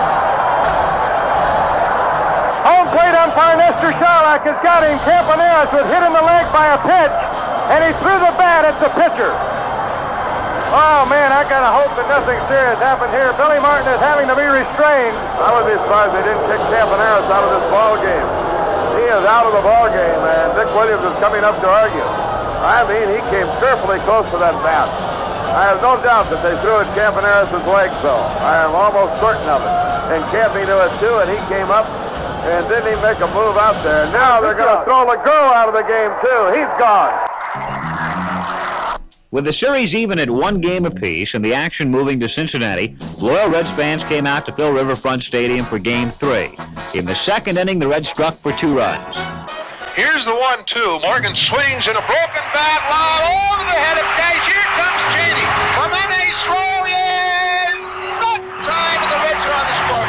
Home plate umpire Nestor Sharlock has got him. Campaneris was hit in the leg by a pitch, and he threw the bat at the pitcher. Oh, man, I got to hope that nothing serious happened here. Billy Martin is having to be restrained. I would be surprised they didn't kick Campaneris out of this ball game. He is out of the ball game, and Dick Williams is coming up to argue. I mean, he came carefully close to that bat. I have no doubt that they threw at Campaneris' legs, though. I am almost certain of it. And Campy knew it, too, and he came up and didn't even make a move out there. Now they're going to throw LeGros out of the game, too. He's gone. With the series even at one game apiece and the action moving to Cincinnati, loyal Reds fans came out to fill Riverfront Stadium for Game three. In the second inning, the Reds struck for two runs. Here's the one two. Morgan swings in a broken bat line over the head of Cage. Here comes Cheney. Clemente's throw in. Not time, and the Reds are on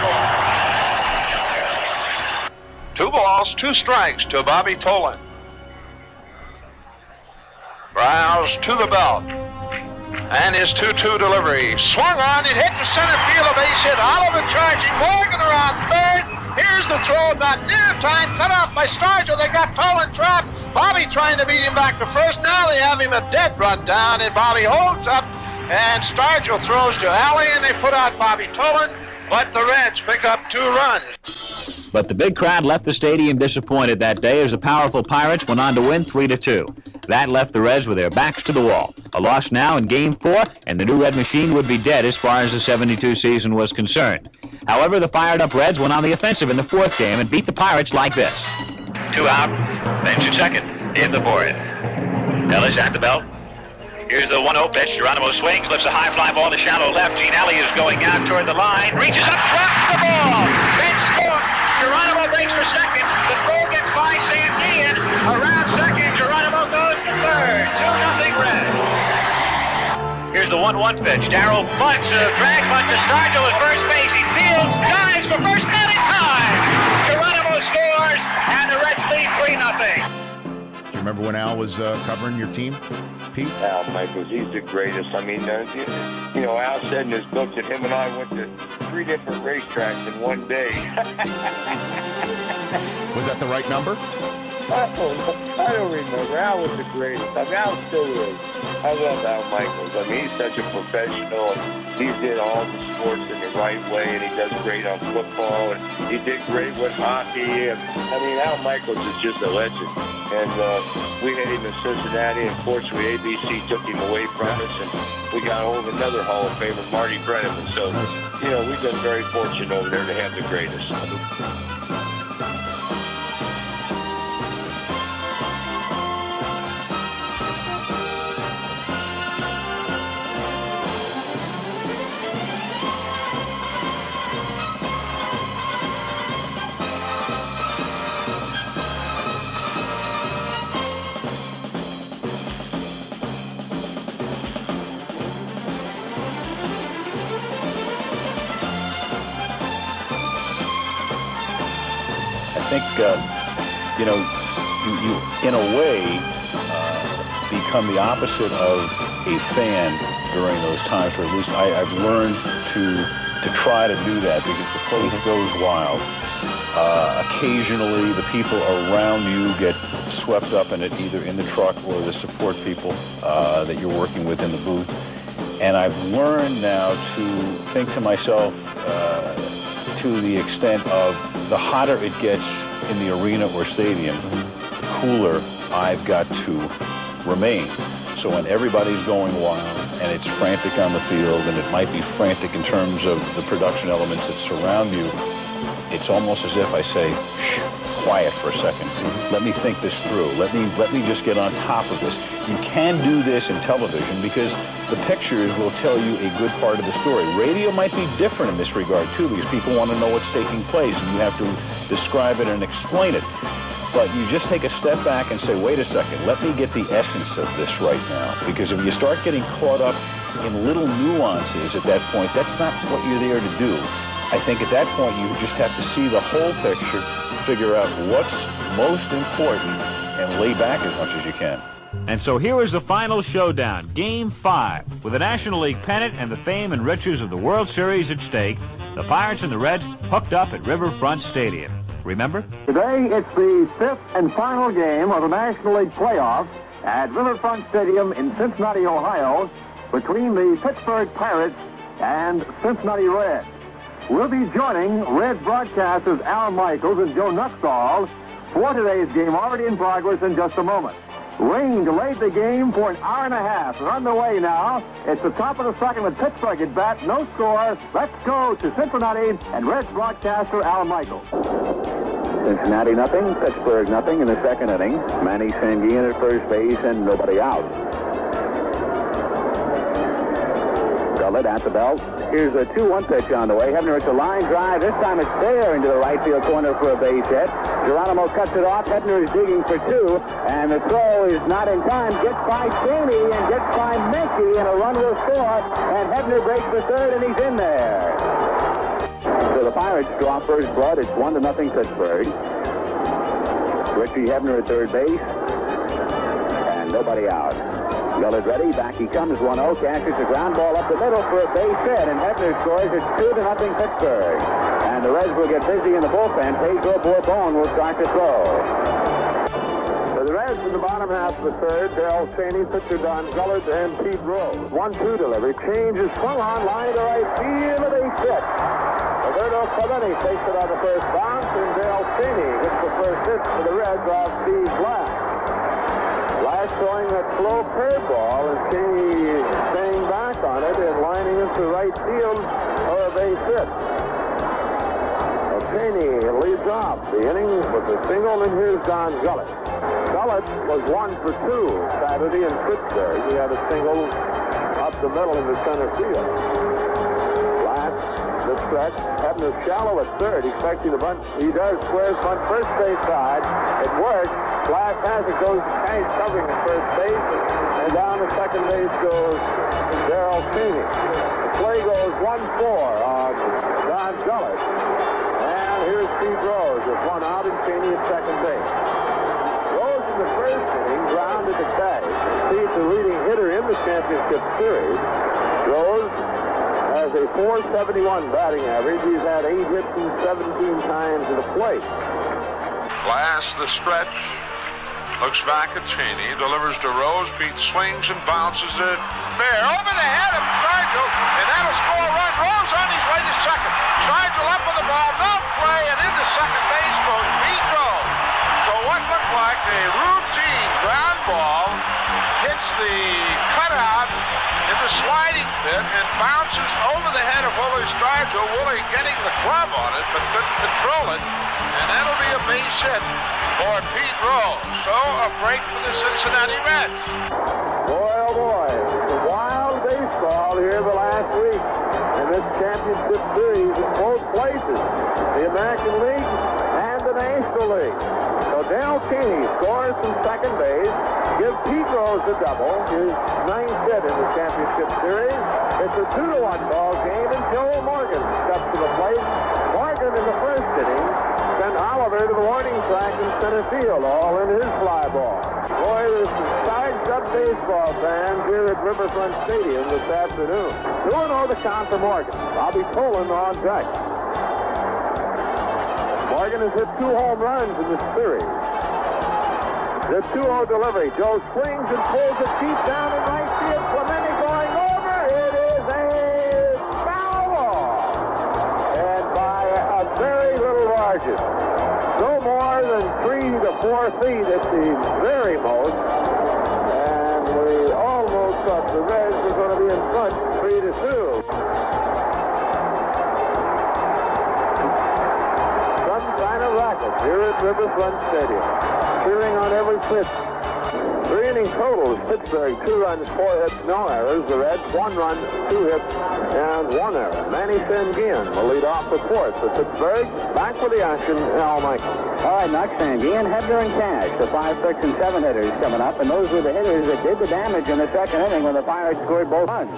the scoreboard. Two balls, two strikes to Bobby Tolan. Browse to the belt. And his two two delivery. Swung on, it hit the center field, a base hit. Oliver charging, Morgan around third. Here's the throw, not near time, cut off by Stargell. They got Tolan trapped. Bobby trying to beat him back to first. Now they have him a dead run down, and Bobby holds up, and Stargell throws to Alley, and they put out Bobby Tolan, but the Reds pick up two runs. But the big crowd left the stadium disappointed that day as the powerful Pirates went on to win three to two. That left the Reds with their backs to the wall. A loss now in Game four, and the new Red Machine would be dead as far as the seventy-two season was concerned. However, the fired-up Reds went on the offensive in the fourth game and beat the Pirates like this. Two out, bench at second, in the fourth. Ellis at the belt. Here's the one oh pitch. Geronimo swings, lifts a high fly ball to shallow left. Gene Alley is going out toward the line, reaches up, drops the ball. Bench score. Geronimo breaks for second. The throw gets by Sandian. Around second, Geronimo goes to third. two nothing Red. Here's the one one pitch. Darrell bunts, a drag bunt to Stargell at first base. He fields, dives for first, and in time. Geronimo scores, and the Reds lead three nothing. Do you remember when Al was uh, covering your team, Pete? Al Michaels, he's the greatest. I mean, uh, you know, Al said in his book that him and I went to three different racetracks in one day. Was that the right number? I don't, I don't remember. Al was the greatest. I mean, Al still is. I love Al Michaels. I mean, he's such a professional, and he did all the sports in the right way, and he does great on football, and he did great with hockey. And, I mean, Al Michaels is just a legend. And uh, we had him in Cincinnati, and unfortunately, A B C took him away from us, and we got hold of another Hall of Famer, Marty Brenneman. So, you know, we've been very fortunate over there to have the greatest. I think, uh, you know, you, you in a way, uh, become the opposite of a fan during those times, or at least I, I've learned to to try to do that because the place goes wild. Uh, occasionally, the people around you get swept up in it, either in the truck or the support people uh, that you're working with in the booth. And I've learned now to think to myself, uh, to the extent of the hotter it gets in the arena or stadium, the cooler I've got to remain. So when everybody's going wild and it's frantic on the field, and it might be frantic in terms of the production elements that surround you, it's almost as if I say, shh, quiet for a second. Let me think this through. Let me, let me just get on top of this. You can do this in television because the pictures will tell you a good part of the story. Radio might be different in this regard, too, because people want to know what's taking place, and you have to describe it and explain it. But you just take a step back and say, wait a second, let me get the essence of this right now. Because if you start getting caught up in little nuances at that point, that's not what you're there to do. I think at that point, you just have to see the whole picture, figure out what's most important, and lay back as much as you can. And so here is the final showdown, Game five. With the National League pennant and the fame and riches of the World Series at stake, the Pirates and the Reds hooked up at Riverfront Stadium. Remember? Today, it's the fifth and final game of the National League playoffs at Riverfront Stadium in Cincinnati, Ohio, between the Pittsburgh Pirates and Cincinnati Reds. We'll be joining Reds broadcasters Al Michaels and Joe Nuxhall for today's game, already in progress in just a moment. Rain delayed the game for an hour and a half. We're underway now. It's the top of the second with Pittsburgh at bat. No score. Let's go to Cincinnati and Reds broadcaster Al Michaels. Cincinnati nothing, Pittsburgh nothing in the second inning. Manny Sanguin at first base and nobody out. Gullet at the belt. Here's a two one pitch on the way. Hebner, it's a line drive. This time it's there into the right field corner for a base hit. Geronimo cuts it off. Hebner is digging for two, and the throw is not in time. Gets by Cheney and gets by Menke, and a run will score. And Hebner breaks the third, and he's in there. So the Pirates draw first blood. It's one to nothing Pittsburgh. Richie Hebner at third base. And nobody out. Gullet ready, back he comes, one oh, catches the ground ball up the middle for a base hit, and Hebner scores. It's two to nothing Pittsburgh. And the Reds will get busy in the bullpen. Pedro Bourbon will start to throw. For the Reds in the bottom half of the third, Darrell Cheney, pitcher Don Gullet, and Pete Rose. one two delivery, change is swung on, line to right field, a base hit. Roberto Clemente takes it on the first bounce, and Darrell Cheney gets the first hit for the Reds off Steve Black. Black throwing that slow curveball, and Cheney staying back on it and lining into right field for a base hit. Well, Cheney leads off the inning with a single, and here's Don Gullet. Gullet was one for two Saturday in Pittsburgh. He had a single up the middle in the center field. Black, the stretch. Hebner shallow at third, expecting the bunt. He does, squares bunt first base side. It works. Black has it, goes to Tank covering at first base, and down to second base goes Darrell Cheney. The play goes one four on Don Gullet. And here's Pete Rose with one out and Cheney at second base. Rose in the first inning grounded the bag. He's the leading hitter in the championship series. Rose has a four seventy-one batting average. He's had eight hits and seventeen times to the plate. Glass the stretch. Looks back at Cheney, delivers to Rose. Pete swings and bounces it fair over the head of Stargell, and that'll score a run. Rose on his way to second. Stargell up with the ball, no play, and into second base goes Pete Rose. So what looked like a routine ground ball hits the cutout in the sliding pit and bounces over the head of Willie Stargell. Willie getting the glove on it, but couldn't control it, and that'll be a base hit for Pete Rose. So a break for the Cincinnati Reds. Boy, oh boy, it's a wild baseball here the last week in this championship series in both places, the American League and the National League. So Darrell Cheney scores from second base, gives Pete Rose a double, his ninth hit in the championship series. It's a two to one ball game, and Joe Morgan steps to the plate. Morgan in the first inning sent Oliver to the warning track in center field, all in his fly ball. Boy, there's some charged up baseball fans here at Riverfront Stadium this afternoon. two and oh the count for Morgan. Bobby Tolan on deck. Morgan has hit two home runs in this series. The two oh delivery. Joe swings and pulls it deep down in right field. Clemente going over. It is a foul ball. And by a very little margin. No more than three to four feet at the very most. And we almost thought the Reds were going to be in front three to two. Some kind of racket here at Riverfront Stadium. Cheering on every pitch. Three inning totals. Pittsburgh, two runs, four hits, no errors. The Reds, one run, two hits, and one error. Manny Sanguillen will lead off the fourth for Pittsburgh. Back for the action, Al Michael. All right, Nux, Sanguillen, Hebner, and Cash, the five, six, and seven hitters coming up, and those were the hitters that did the damage in the second inning when the Pirates scored both runs.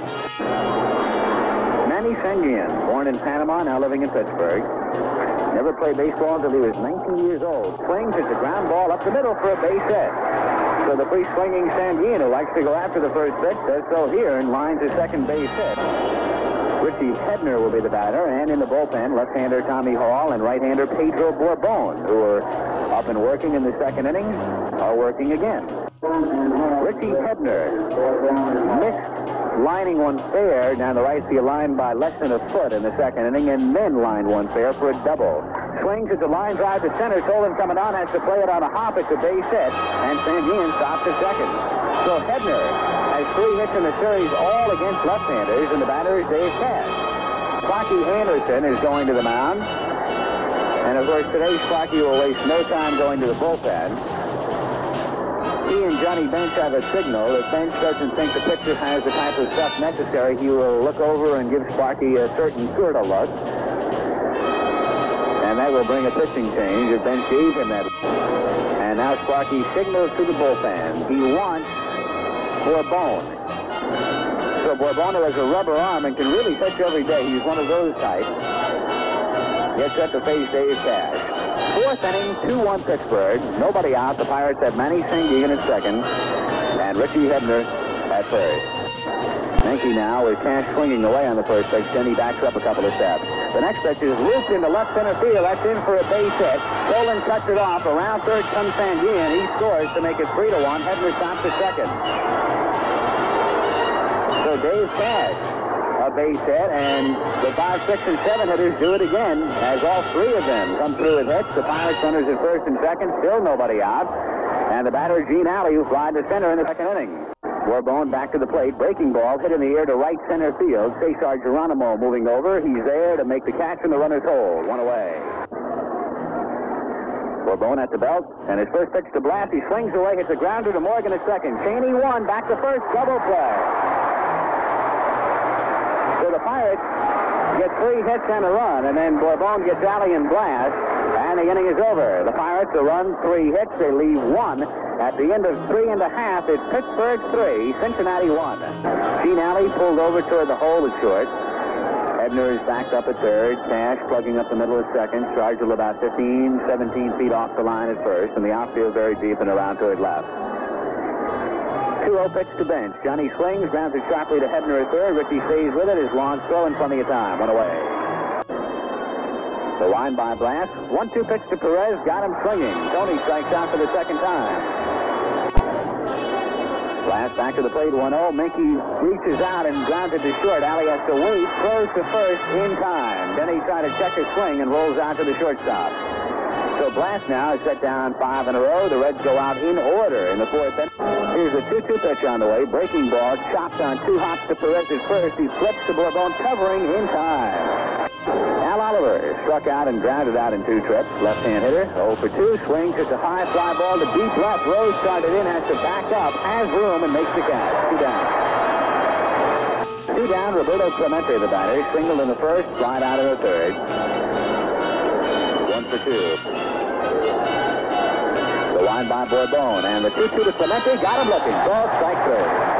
Manny Sanguillen, born in Panama, now living in Pittsburgh. Never played baseball until he was nineteen years old. Swings at the ground ball up the middle for a base hit. So the free-swinging Sanguillen, who likes to go after the first pitch, does so here and lines a second base hit. Richie Hebner will be the batter, and in the bullpen, left-hander Tommy Hall and right-hander Pedro Bourbon, who are up and working in the second inning, are working again. Richie Hebner missed lining one fair down the right field line by less than a foot in the second inning, and then lined one fair for a double. Swings at the line drive to center. Tolan coming on, has to play it on a hop. It's a base hit, and Sanguillen stops at second. So Hebner has three hits in the series, all against left-handers, and the batter is Dave Cash. Sparky Anderson is going to the mound, and of course today Sparky will waste no time going to the bullpen. He and Johnny Bench have a signal. If Bench doesn't think the pitcher has the type of stuff necessary, he will look over and give Sparky a certain sort of look. And that will bring a pitching change if Bench gave him that. And now Sparky signals to the bullpen. He wants Bourbon. So Bourbon has a rubber arm and can really pitch every day. He's one of those types. Gets up to face Dave Cash. Fourth inning, two one Pittsburgh. Nobody out. The Pirates have Manny Sanguillen at second. And Richie Hebner at first. Menke now with Cash swinging away on the first pitch. Then he backs up a couple of steps. The next pitch is looped into left center field. That's in for a base hit. Bolin cuts it off. Around third comes Sanguin. He scores to make it three to one. Hebner stops at second. So Dave Cash, a base hit, and the five, six, and seven hitters do it again, as all three of them come through with hits. The Pirates runners at first and second, still nobody out. And the batter, Gene Alley, who flied to center in the second inning. Bourbon back to the plate, breaking ball, hit in the air to right center field. Cesar Geronimo moving over. He's there to make the catch in the runner's hole. One away. Bourbon at the belt, and his first pitch to Blast. He swings away, hits a grounder to Morgan at second. Cheney one, back to first, double play. So the Pirates get three hits and a run, and then Bourbon gets Alley and Blast, and the inning is over. The Pirates will run three hits. They leave one. At the end of three and a half, it's Pittsburgh three, Cincinnati one. Gene Alley pulled over toward the hole at short. Hebner is backed up at third. Cash plugging up the middle at second. Sargent about fifteen, seventeen feet off the line at first, and the outfield very deep and around toward left. two oh pitch to bench. Johnny swings, grounds it sharply to Hebner at third. Richie stays with it. His long throw in plenty of time. One away. The line by Blast. one two pitch to Perez. Got him swinging. Tony strikes out for the second time. Blast back to the plate. one oh. Menke reaches out and grounds it to short. Alley has to wait. Throws to first in time. Then he tries to check his swing and rolls out to the shortstop. So Blast now is set down five in a row. The Reds go out in order in the fourth inning. Here's a two two pitch on the way. Breaking ball. Chopped on two hops to Perez at first. He flips to Bourbon, covering in time. Al Oliver struck out and grounded out in two trips. Left-hand hitter, oh for two. Swings, hits a high fly ball to deep left. Rose started in, has to back up, has room, and makes the catch. Two down. Two down, Roberto Clemente, the batter. Singled in the first, flied out in the third. One for two. The line by Bourbon, and the two two to Clemente. Got him looking. Ball, strike three.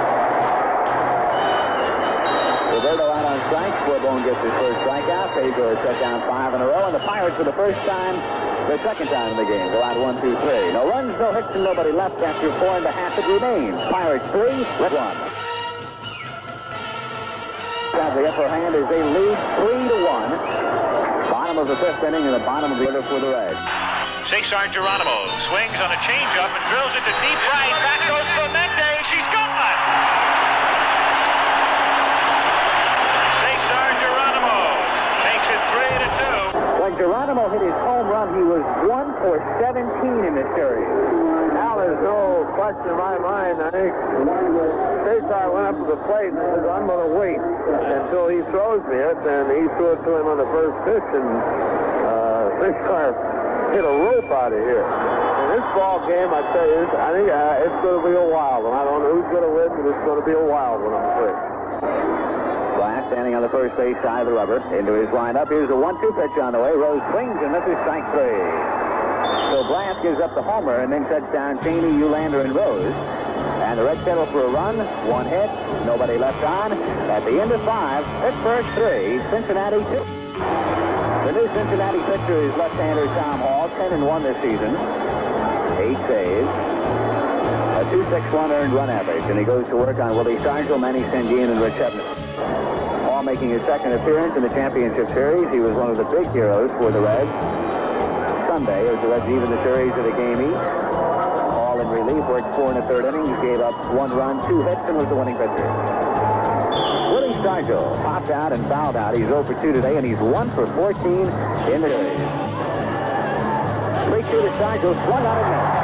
Roberto out on strikes. Bourbon gets his first strikeout. Pedro is set down five in a row, and the Pirates for the first time, the second time in the game, go out one, two, three. No runs, no hits, and nobody left after four and a half. It remains Pirates three, Red one. Have the upper hand as they lead three to one. Bottom of the fifth inning and the bottom of the order for the Reds. Cesar Geronimo swings on a changeup and drills it to deep right. Back goes Clemente. She's gone. When Geronimo hit his home run, he was one for seventeen in the series. Now there's no question in my mind. I think Cesar went up to the plate and said, I'm going to wait until he throws me it, and he threw it to him on the first pitch, and uh, Cesar hit a rope out of here. In this ball game, I tell you, I think uh, it's going to be a wild one. I don't know who's going to win, but it's going to be a wild one, I'm afraid. Blast standing on the first base side of the rubber. Into his windup. Here's the one two pitch on the way. Rose swings and misses strike three. So Blast gives up the homer and then sets down Cheney, Eulander, and Rose. And the Reds settle for a run. One hit. Nobody left on. At the end of five, Pittsburgh three, Cincinnati two. The new Cincinnati pitcher is left-hander Tom Hall. ten and one this season. Eight saves. A two six one earned run average. And he goes to work on Willie Stargell, Manny Sanguin, and Rich Hebner. Hall making his second appearance in the championship series. He was one of the big heroes for the Reds. Sunday, as the Reds even the series at a game each. Hall in relief, worked four in the third innings, gave up one run, two hits, and was the winning pitcher. Willie Stargell popped out and fouled out. He's oh for two today, and he's one for fourteen in the series. three two to Stargell, swung out and missed.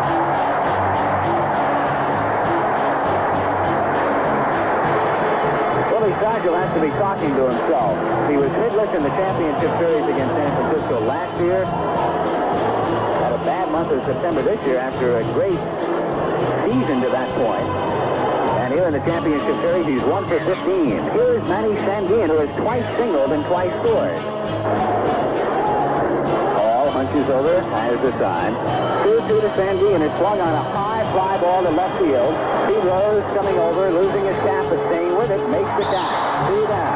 Willie Stargell has to be talking to himself. He was hitless in the championship series against San Francisco last year. Had a bad month of September this year after a great season to that point. And here in the championship series, he's one for fifteen. Here's Manny Sanguin, who has twice singled and twice scored. Hall hunches over, has the sign. two two to Sanguin. It's swung on a high fly ball to left field. Pete Rose coming over, losing his cap, but staying with it, makes the catch. Two down.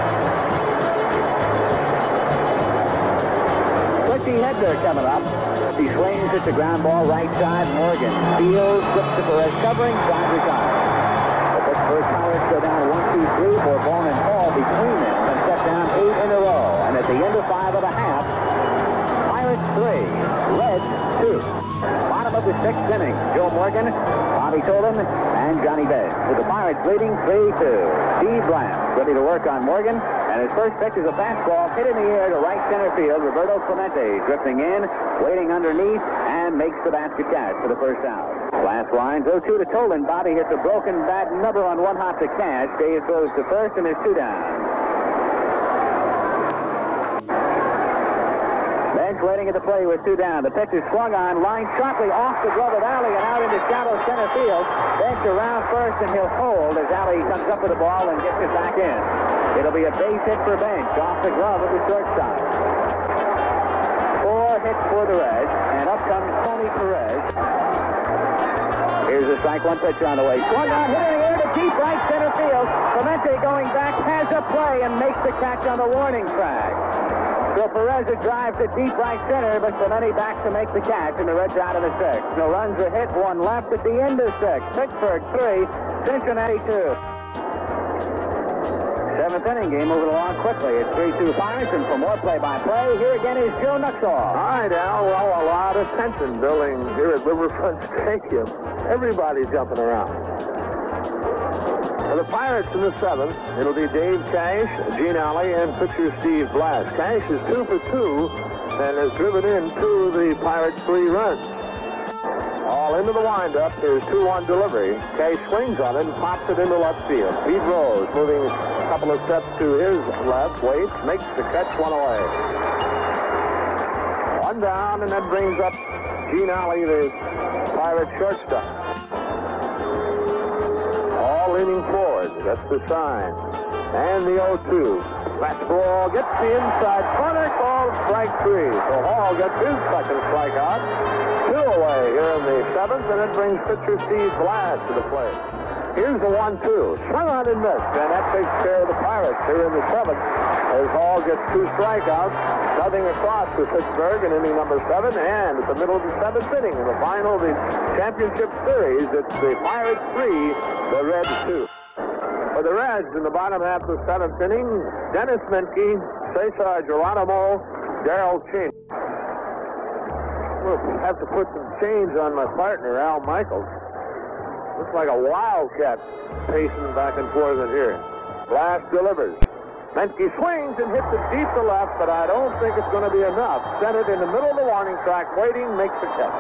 Richie Hebner coming up. He swings, hits the ground ball right side. Morgan fields, flips to Perez covering, drive retired. The Pittsburgh Pirates go down one, two, three. Bourbon and Hall between them and set down eight in a row. And at the end of five and a half, Pirates three, Reds two. Bottom of the sixth inning, Joe Morgan, Bobby Tolan, and Johnny Bench. With the Pirates leading three two. Steve Bland ready to work on Morgan, and his first pitch is a fastball hit in the air to right center field. Roberto Clemente drifting in, waiting underneath, and makes the basket catch for the first out. Last line, oh two to Tolan. Bobby hits a broken bat number on one hop to Cash. Dave throws to first, and there's two down. Waiting at the plate with two down. The pitch is swung on, line sharply off the glove of Alley and out into shallow center field. Bench around first, and he'll hold as Alley comes up with the ball and gets it back in. It'll be a base hit for Bench off the glove of the shortstop. Four hits for the Reds, and up comes Tony Perez. Here's a strike one pitch on the way. Swung on, hit in the air to deep right center field. Clemente going back, has a play, and makes the catch on the warning track. So Perez drives to deep right center, but Clemente back to make the catch, and the Reds out of the sixth. No runs are hit, one left at the end of six. Pittsburgh three, Cincinnati two. Seventh inning game moving along quickly. It's three two Pirates, and for more play-by-play, here again is Joe Nuxhall. All right, Al. Well, a lot of tension building here at Riverfront Stadium. Everybody's jumping around. For the Pirates in the seventh, it'll be Dave Cash, Gene Alley, and pitcher Steve Blass. Cash is two for two and has driven in two of the Pirates' three runs. All into the windup. Here's two one delivery. Cash swings on it and pops it into left field. Pete Rose moving a couple of steps to his left, waits, makes the catch one away. One down, and that brings up Gene Alley, the Pirates shortstop. All leaning forward. That's the sign. And the oh two. Fastball gets the inside corner, called strike three. So Hall gets his second strikeout. Two away here in the seventh, and it brings pitcher Steve Blass to the plate. Here's the one two. Swung on and missed, and that takes care of the Pirates here in the seventh. As Hall gets two strikeouts, nothing across to Pittsburgh in inning number seven, and at the middle of the seventh inning, in the final of the championship series, it's the Pirates three, the Reds two. For the Reds in the bottom half of the seventh inning, Dennis Menke, Cesar Geronimo, Darrell Cheney. We'll have to put some change on my partner, Al Michaels. Looks like a wildcat pacing back and forth in here. Blass delivers. Menke swings and hits it deep to left, but I don't think it's going to be enough. Sent it in the middle of the warning track, waiting, makes the catch.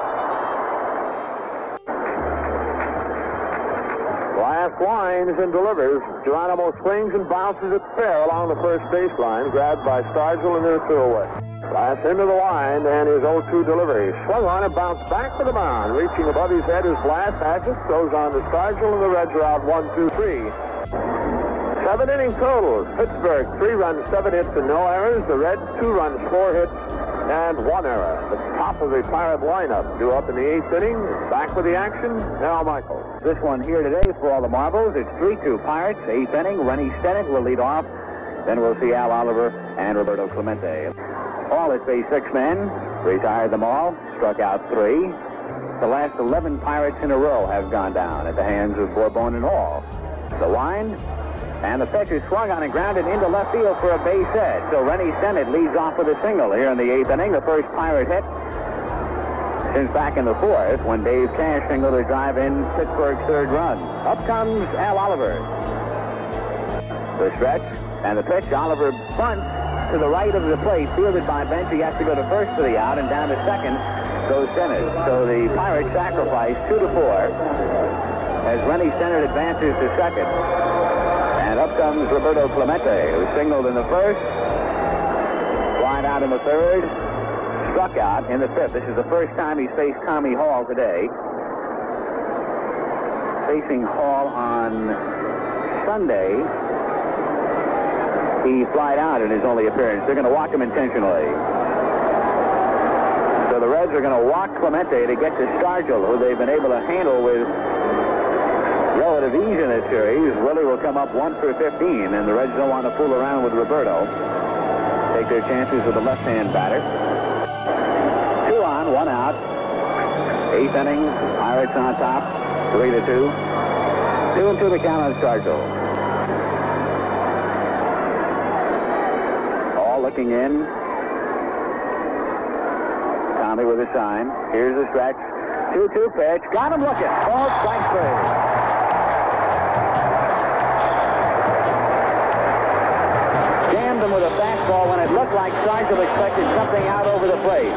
Blass lines and delivers. Geronimo swings and bounces it fair along the first baseline, grabbed by Stargell, and they're two away. Blass into the line, and his oh two delivery. Swung on and bounced back to the mound. Reaching above his head is Blass. Hatches goes on to Stargell, and the Reds are out one two three. Seven inning totals. Pittsburgh, three runs, seven hits, and no errors. The Reds, two runs, four hits, and one error. The top of the Pirate lineup due up in the eighth inning. Back with the action, Al Michaels. This one here today for all the marbles. It's three two Pirates, eighth inning. Rennie Stennett will lead off. Then we'll see Al Oliver and Roberto Clemente. Hall has faced six men, retired them all, struck out three. The last eleven Pirates in a row have gone down at the hands of Bourbon and Hall. The line, and the pitch is swung on and grounded into left field for a base hit. So Rennie Stennett leads off with a single here in the eighth inning, the first Pirate hit since back in the fourth when Dave Cash singled to drive in Pittsburgh's third run. Up comes Al Oliver. The stretch and the pitch. Oliver bunts to the right of the plate, fielded by Bench. He has to go to first for the out, and down to second goes Stennett. So the Pirates sacrifice two to four as Rennie Stennett advances to second. And up comes Roberto Clemente, who singled in the first, flied out in the third, struck out in the fifth. This is the first time he's faced Tommy Hall today. Facing Hall on Sunday, he flied out in his only appearance. They're going to walk him intentionally. So the Reds are going to walk Clemente to get to Stargell, who they've been able to handle with relative ease in this series. Willie will come up one for fifteen, and the Reds don't want to fool around with Roberto. Take their chances with the left-hand batter. Two on, one out. Eighth inning, Pirates on top, three to two. Two and two the count on Stargell. All looking in. Tommy with a sign. Here's the stretch. two two pitch. Got him looking. Ball strike three. Jammed him with a fastball when it looked like Stargell expected something out over the plate.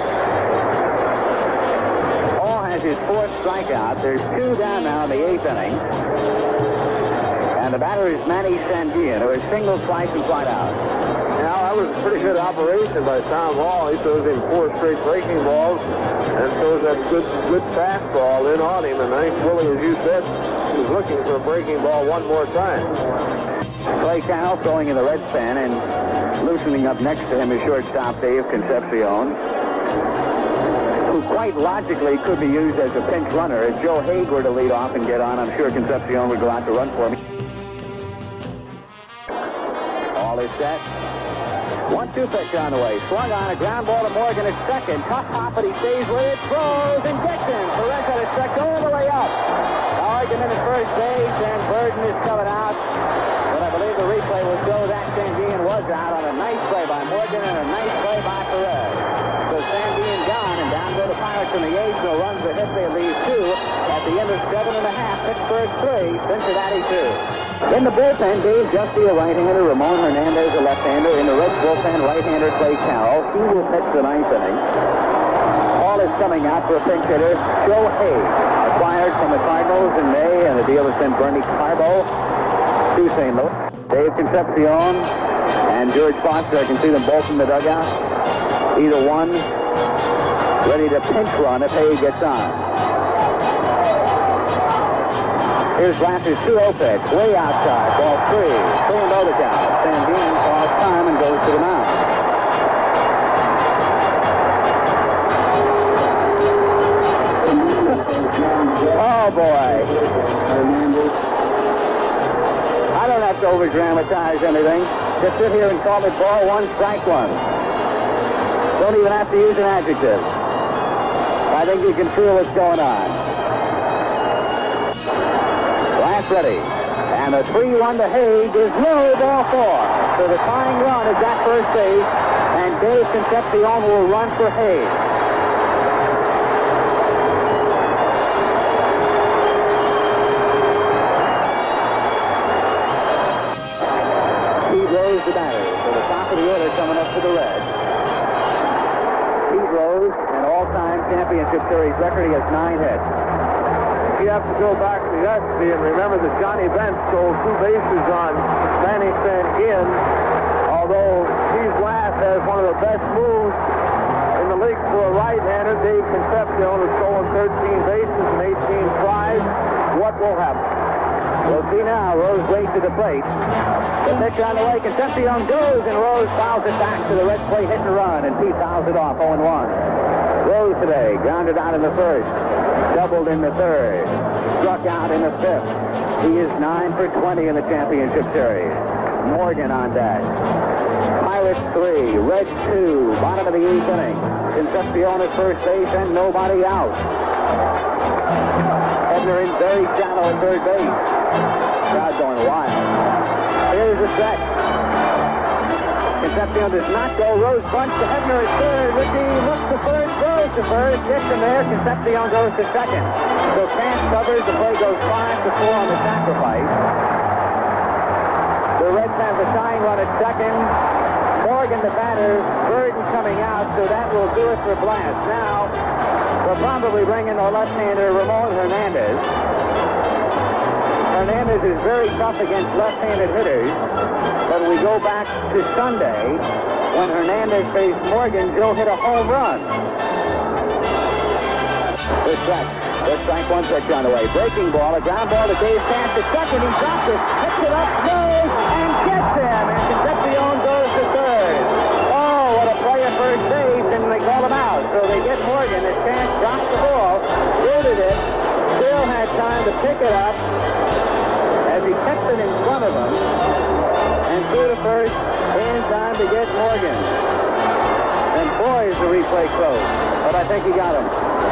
Hall has his fourth strikeout. There's two down now in the eighth inning. And the batter is Manny Sandian, who is single, slice, and fly out. Now, that was a pretty good operation by Tom Hall. He throws in four straight breaking balls and throws that good good fastball in on him. And I think Willie, as you said, was looking for a breaking ball one more time. Clay Cal throwing in the red pen, and loosening up next to him is shortstop Dave Concepcion, who quite logically could be used as a pinch runner. If Joe Haig were to lead off and get on, I'm sure Concepcion would go out to run for him. All is set. one two pitch on the way. Swung on a ground ball to Morgan at second. Tough hop, but he stays with it. Throws and gets him. Perez at his second, all the way up. Argument at first base, and Burden is coming out. But I believe the replay will show that Sandian was out on a nice play by Morgan and a nice play by Perez. So Sandian gone, and down go the Pirates in the eighth. No runs a hit, they leave two. At the end of seven and a half, Pittsburgh three, Cincinnati two. In the bullpen, Dave Justy, a right-hander, Ramon Hernandez, a left-hander. In the Reds bullpen, right-hander Clay Carroll. He will pitch the ninth inning. Hall is coming out for a pinch hitter, Joe Haig, acquired from the Cardinals in May, and the deal has sent Bernie Carbo to Saint Louis. Dave Concepcion and George Foster, I can see them both in the dugout. Either one ready to pinch run if Haig gets on. Here's Blanchard's two oh pitch, way outside, ball three, three and oh the count. Sandian calls time and goes to the mound. Oh boy. I don't have to over-dramatize anything. Just sit here and call it ball one, strike one. Don't even have to use an adjective. I think you can feel what's going on. Ready. And a three one to Haig is low, ball four. So the tying run is at first base, and Dave Concepcion will run for Haig. Pete Rose, the batter, for the top of the order coming up for the Reds. Pete Rose, an all-time championship series record, he has nine hits. You have to go back to yesterday and remember that Johnny Bench stole two bases on Manny Sandian, although Steve Glass has one of the best moves in the league for a right-hander. Dave Concepcion has stolen thirteen bases and eighteen tries. What will happen? We'll see now. Rose waits to the plate. The pitch on the way. Concepcion goes, and Rose fouls it back to the Reds plate, hit and run, and Pete fouls it off, oh and one. Rose today, grounded out in the first. Doubled in the third, struck out in the fifth. He is nine for twenty in the championship series. Morgan on deck. Pirates three, Reds two, bottom of the eighth inning. Concepcion at first base and nobody out. Ebner in very shallow at third base. Crowd going wild. Here's the set. Concepcion does not go. Rose bunts to Hebner at third. Ricky looks to first, goes to first, gets him there. Concepcion goes to second. So Cass covers. The play goes five to four on the sacrifice. The Reds have the tying run at second. Morgan, the batter, Burden coming out, so that will do it for Blast. Now, we'll probably bring in the left-hander, Ramon Hernandez. Hernandez is very tough against left-handed hitters, but we go back to Sunday when Hernandez faced Morgan. Joe hit a home run. This strike, this strike one pitch on the way. Breaking ball, a ground ball to Dave Cass at second. He drops it, picks it up, goes, and gets him. And Concepcion goes to third. Oh, what a play at first base, and they call him out. So they get Morgan as Cass drops the ball, rooted it, still had time to pick it up as he kept it in front of him, and threw to first in time to get Morgan. And boy, is the play close, but I think he got him.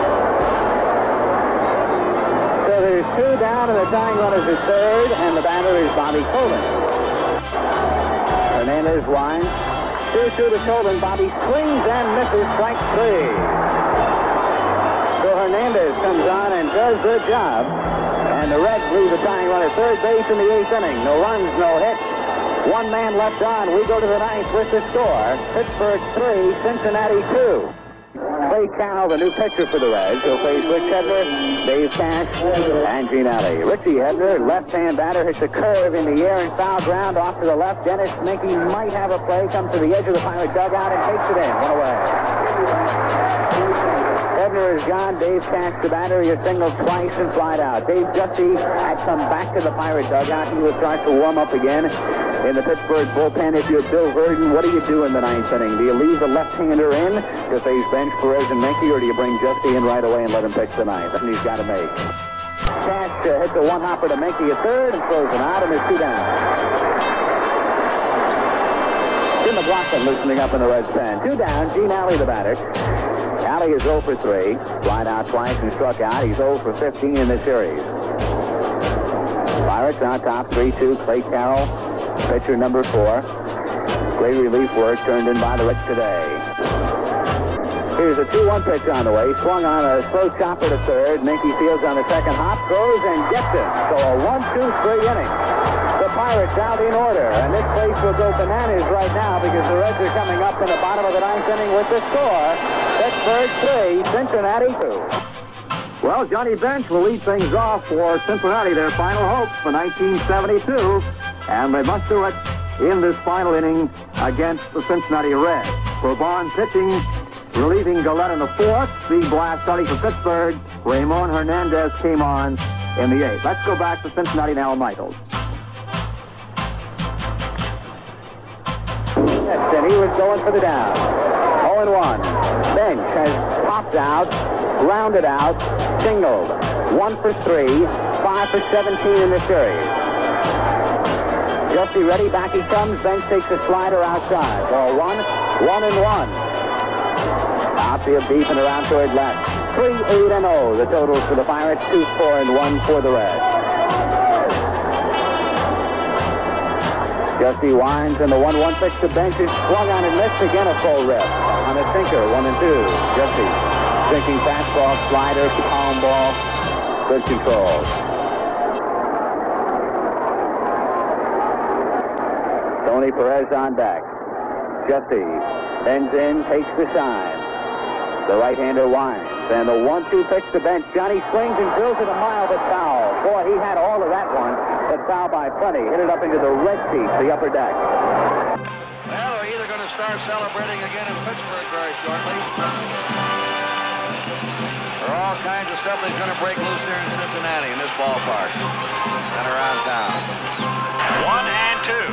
So there's two down, and the tying runners is third, and the batter is Bobby Colvin. Hernandez winds. two two to Colvin. Bobby swings and misses, strike three. So Hernandez comes on and does the job. And the Reds leave the tying run at third base in the eighth inning. No runs, no hits. One man left on. We go to the ninth with the score. Pittsburgh three, Cincinnati two. Clay Carroll, the new pitcher for the Reds. He'll face Rich Hebner, Dave Cash, and Gene Alley. Richie Hebner, left-hand batter, hits a curve in the air and foul ground off to the left. Dennis Minky might have a play, comes to the edge of the Pirate dugout and takes it in. One away. Hebner is gone. Dave Cash, the batter, he has singled twice and flied out. Dave Justy had come back to the Pirate dugout. He will start to warm up again in the Pittsburgh bullpen. If you're Bill Verdon, what do you do in the ninth inning? Do you leave the left-hander in to face bench Perez and Menke, or do you bring Justy in right away and let him pitch the ninth? And he's got to make. Cash uh, hits a one-hopper to Menke at third and throws him out, and there's two down. Jim McLaughlin loosening up in the Reds pen. Two down. Gene Alley, the batter. Alley is oh for three. Flied out twice and struck out. He's oh for fifteen in this series. Pirates on top three two. Clay Carroll, pitcher number four. Great relief work turned in by the Reds today. Here's a two one pitch on the way. Swung on a slow chopper to third. Minky fields on the second hop. Goes and gets it. So a one two three inning. The Pirates out in order. And this place will go bananas right now because the Reds are coming up in the bottom of the ninth inning with the score. Pittsburgh three, Cincinnati two. Well, Johnny Bench will lead things off for Cincinnati, their final hopes for nineteen seventy-two. And they must do it in this final inning against the Cincinnati Reds. Bourbon pitching, relieving Gillette in the fourth. Steve Blass starting for Pittsburgh. Ramon Hernandez came on in the eighth. Let's go back to Cincinnati now, Michaels. And he was going for the down. oh and one. Bench has popped out, rounded out, singled. One for three, five for seventeen in the series. Justy ready, back he comes. Bench takes a slider outside. Ball one, one and one. Outfield deep and around toward left. Three, eight, and oh. The totals for the Pirates. Two, four, and one for the Reds. Justy winds, and the one one pitch to Bench is swung on and missed again. A full rip on a sinker. One and two. Justy sinking fastball, slider, palm ball. Good control. Tony Perez on deck. Justy bends in, takes the sign. The right-hander winds, and the one two pitch to Bench. Johnny swings and drills it a mile, but foul. Boy, he had all of that one, but foul by plenty. Hit it up into the red seats, the upper deck. Well, they're either going to start celebrating again in Pittsburgh very shortly, or all kinds of stuff is going to break loose here in Cincinnati in this ballpark and around town. One and two.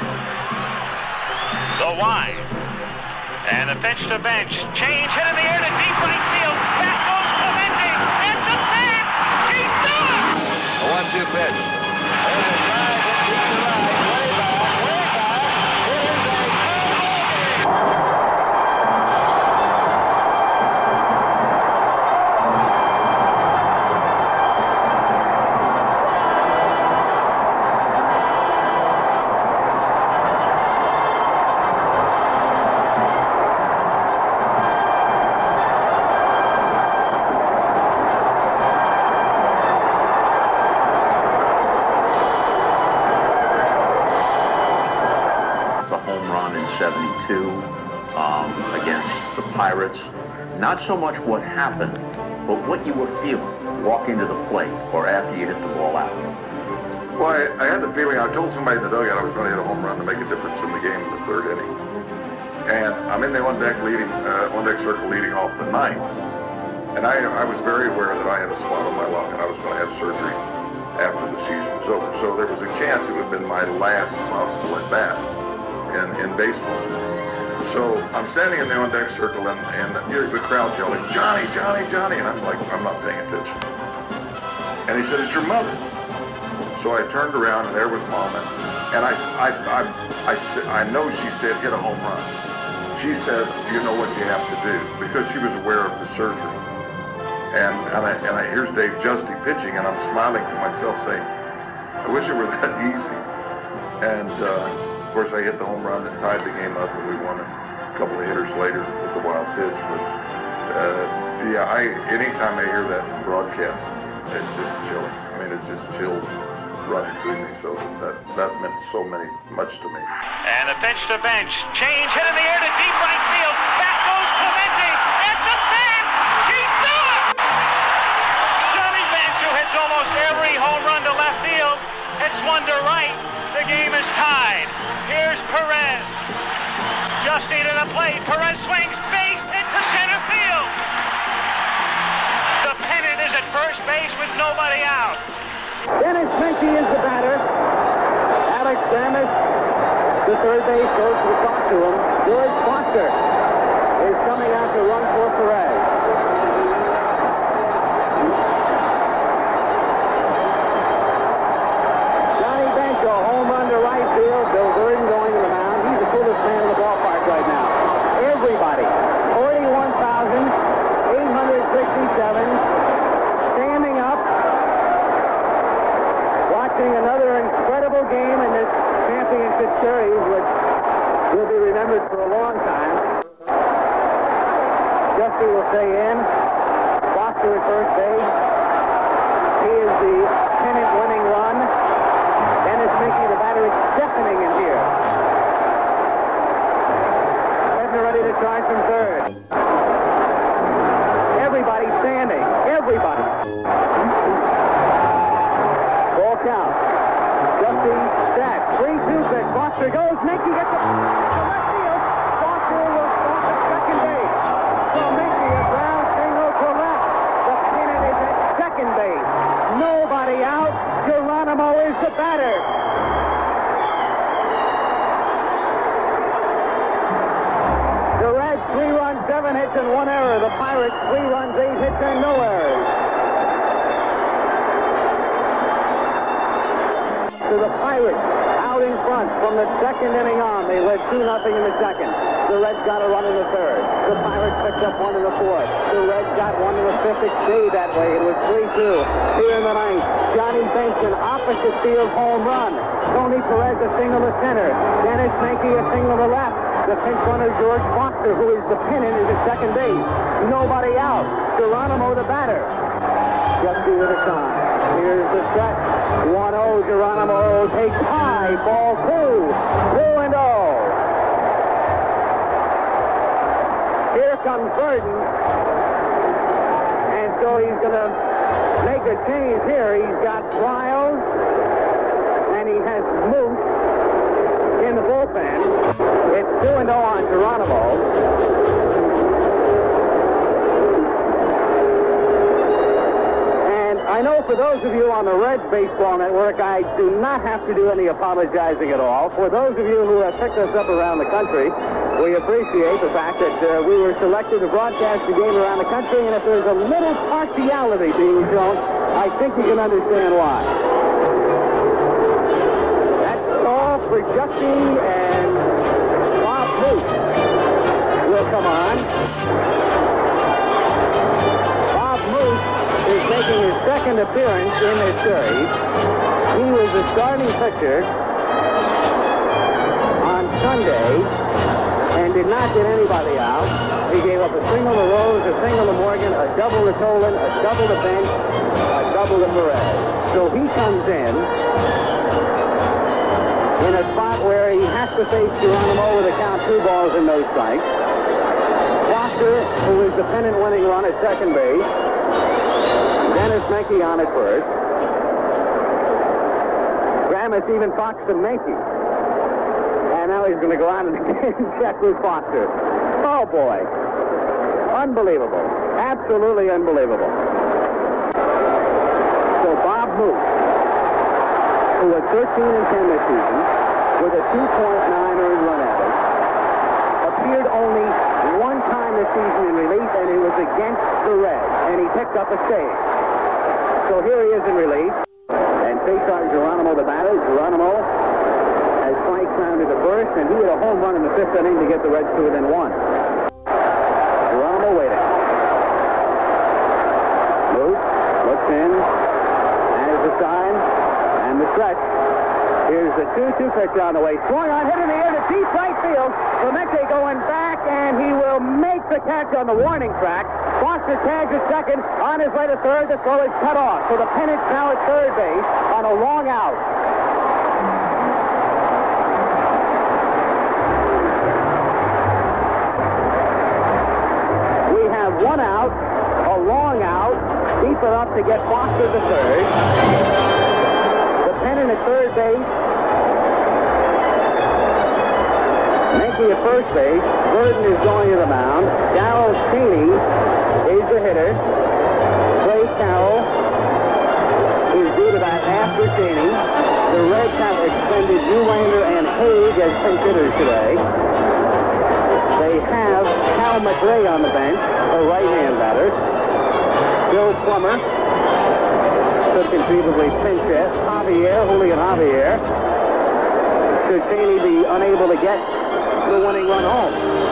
The wind. And the pitch to Bench. Change hit in the air to deep right field. That goes to Menke. And the fence. She's done. A one two pitch. There's a drive in deep to right. Way back. Way back. It is a seventy-two um, against the Pirates. Not so much what happened, but what you were feeling walking to the plate or after you hit the ball out. Well, I, I had the feeling, I told somebody in the dugout I was going to hit a home run to make a difference in the game in the third inning. And I'm in the on-deck leading, uh, on-deck circle leading off the ninth. And I, I was very aware that I had a spot on my lung and I was going to have surgery after the season was over. So there was a chance it would have been my last possible at-bat in, in baseball. So I'm standing in the on-deck circle and, and the crowd's yelling, Johnny, Johnny, Johnny. And I'm like, I'm not paying attention. And he said, it's your mother. So I turned around and there was Mom. And, and I, I, I, I, I know she said hit a home run. she said, you know what you have to do, because she was aware of the surgery. And, and, I, and I, here's Dave Justy pitching, and I'm smiling to myself saying, I wish it were that easy. And uh, of course I hit the home run that tied the game up, and we won it a couple of hitters later with the wild pitch. But uh, yeah, I anytime I hear that broadcast, it's just chilling. I mean, it's just chills running through me. So that that meant so many much to me. And the pitch to bench, change hit in the air to deep right field. Back goes Clemente at the fence. She threw it. Johnny Bench, who hits almost every home run to left field, hits one to right. The game is tied. Here's Perez. Justy to the plate. Perez swings, base into center field. The pennant is at first base with nobody out. Dennis Menke is the batter. Alex Damas, the third base, goes to talk to him. George Foster is coming out to run for Perez. Johnny Bench, a home run to right field. Bill Gordon going to the mound. He's the coolest man in the ballpark right now. Everybody, forty-one thousand eight hundred sixty-seven, standing up, watching another incredible game in this championship series, which will be remembered for a long time. Justy will stay in. Foster at first base. He is the pennant-winning run. Dennis Menke, the batter, is deafening in here. Edna ready to charge from third. Everybody standing. Everybody. Ball count. Justy set. three two pitch. Foster goes. Menke gets it to left field. Foster will stop at second base. So Menke, a ground single to left. The pennant is at second base. Nobody out. Geronimo is the batter. The Reds, three runs, seven hits, and one error. The Pirates, three runs, eight hits, and no errors. To the Pirates, out in front from the second inning on. They led two nothing in the second. The Reds got a run in the third. The Pirates picked up one in the fourth. The Reds got one in the fifth. It stayed that way. It was three two. Here in the ninth, Johnny Bench, an opposite field home run. Tony Perez, a single to center. Dennis Menke, a single to left. The pinch runner, George Foster, who is the pennant, is at second base. Nobody out. Geronimo, the batter. Justy with a sign. Here's the set. one oh. Geronimo takes high. Ball two. two and oh. Here comes Burden. And so he's going to make a change here. He's got Trials. And he has Moose in the bullpen. It's two and oh on Geronimo. I know for those of you on the Reds Baseball Network, I do not have to do any apologizing at all. For those of you who have picked us up around the country, we appreciate the fact that uh, we were selected to broadcast the game around the country, and if there's a little partiality being shown, I think you can understand why. That's all for Justy, and Bob Moose will come on. Bob Moose is making his second appearance in this series. He was the starting pitcher on Sunday and did not get anybody out. He gave up a single to Rose, a single to Morgan, a double to Tolan, a double to Bench, a double to Perez. So he comes in in a spot where he has to face Geronimo with a count two balls and no strikes. Foster, who is the pennant-winning run at second base. Dennis Menke on at first. Gramus even talks to Menke. And now he's going to go out and check with Foster. Oh, boy. Unbelievable. Absolutely unbelievable. So Bob Moose, who was thirteen and ten this season, with a two point nine earned run average, appeared only one time this season in relief, and it was against the Reds, and he picked up a save. So here he is in relief, and face on Geronimo the batter. Geronimo has strike sounded to first, and he hit a home run in the fifth inning to get the Reds to within one. Geronimo waiting. Moves, looks in, has the sign, and the stretch. Here's the two two pitch on the way. Swung on, hit in the air to deep right field. McRae going back, and he will make the catch on the warning track. Foster tags at second, on his way to third. The throw is cut off. So the pennant's now at third base on a long out. We have one out, a long out, deep enough to get Foster to third. The pennant at third base. Making at first base. Burden is going to the mound. Darryl Cheney is the hitter. Clay Carroll is due to bat after Cheney. The Reds have extended Newlander and Haig as pinch hitters today. They have Cal McRae on the bench, a right-hand batter. Bill Plummer could conceivably pinch hit. Javier, Julian Javier. Should Cheney be unable to get the winning run home.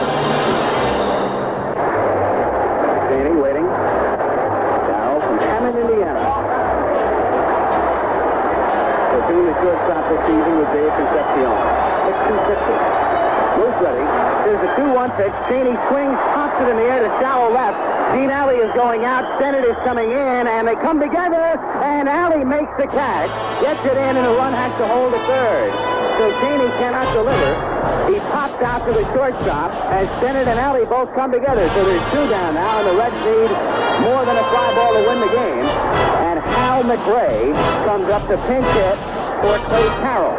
Cheney waiting. Darryl from Hammond, Indiana. The team is shortstop this season with Dave Concepción. It's two fifty. Moose ready. Here's the two one pitch. Cheney swings, pops it in the air to shallow left. Gene Alley is going out. Sennett is coming in, and they come together, and Alley makes the catch. Gets it in, and the run has to hold at third. So Cheney cannot deliver. He pops out to the shortstop as Sennett and Alley both come together. So there's two down now, and the Reds need more than a fly ball to win the game. And Hal McRae comes up to pinch hit for Clay Carroll.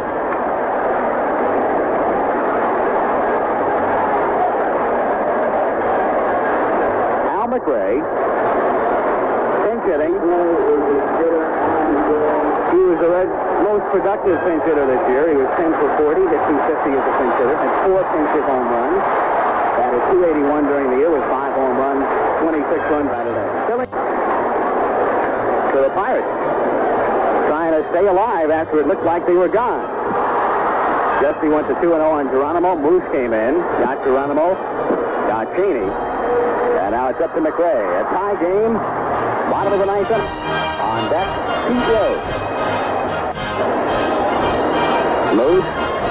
Hal McRae pinch hitting. He was the Reds' most productive pinch hitter this year. He was ten for forty, hit two fifty as a pinch hitter, had four pinch hit home runs. That is two eighty-one during the year with five home runs, twenty-six runs out of that. So the Pirates trying to stay alive after it looked like they were gone. Jesse went to two and oh on Geronimo. Moose came in, got Geronimo, got Cheney. And now it's up to McRae. A tie game, bottom of the ninth inning. On deck, Pete Rose. Moose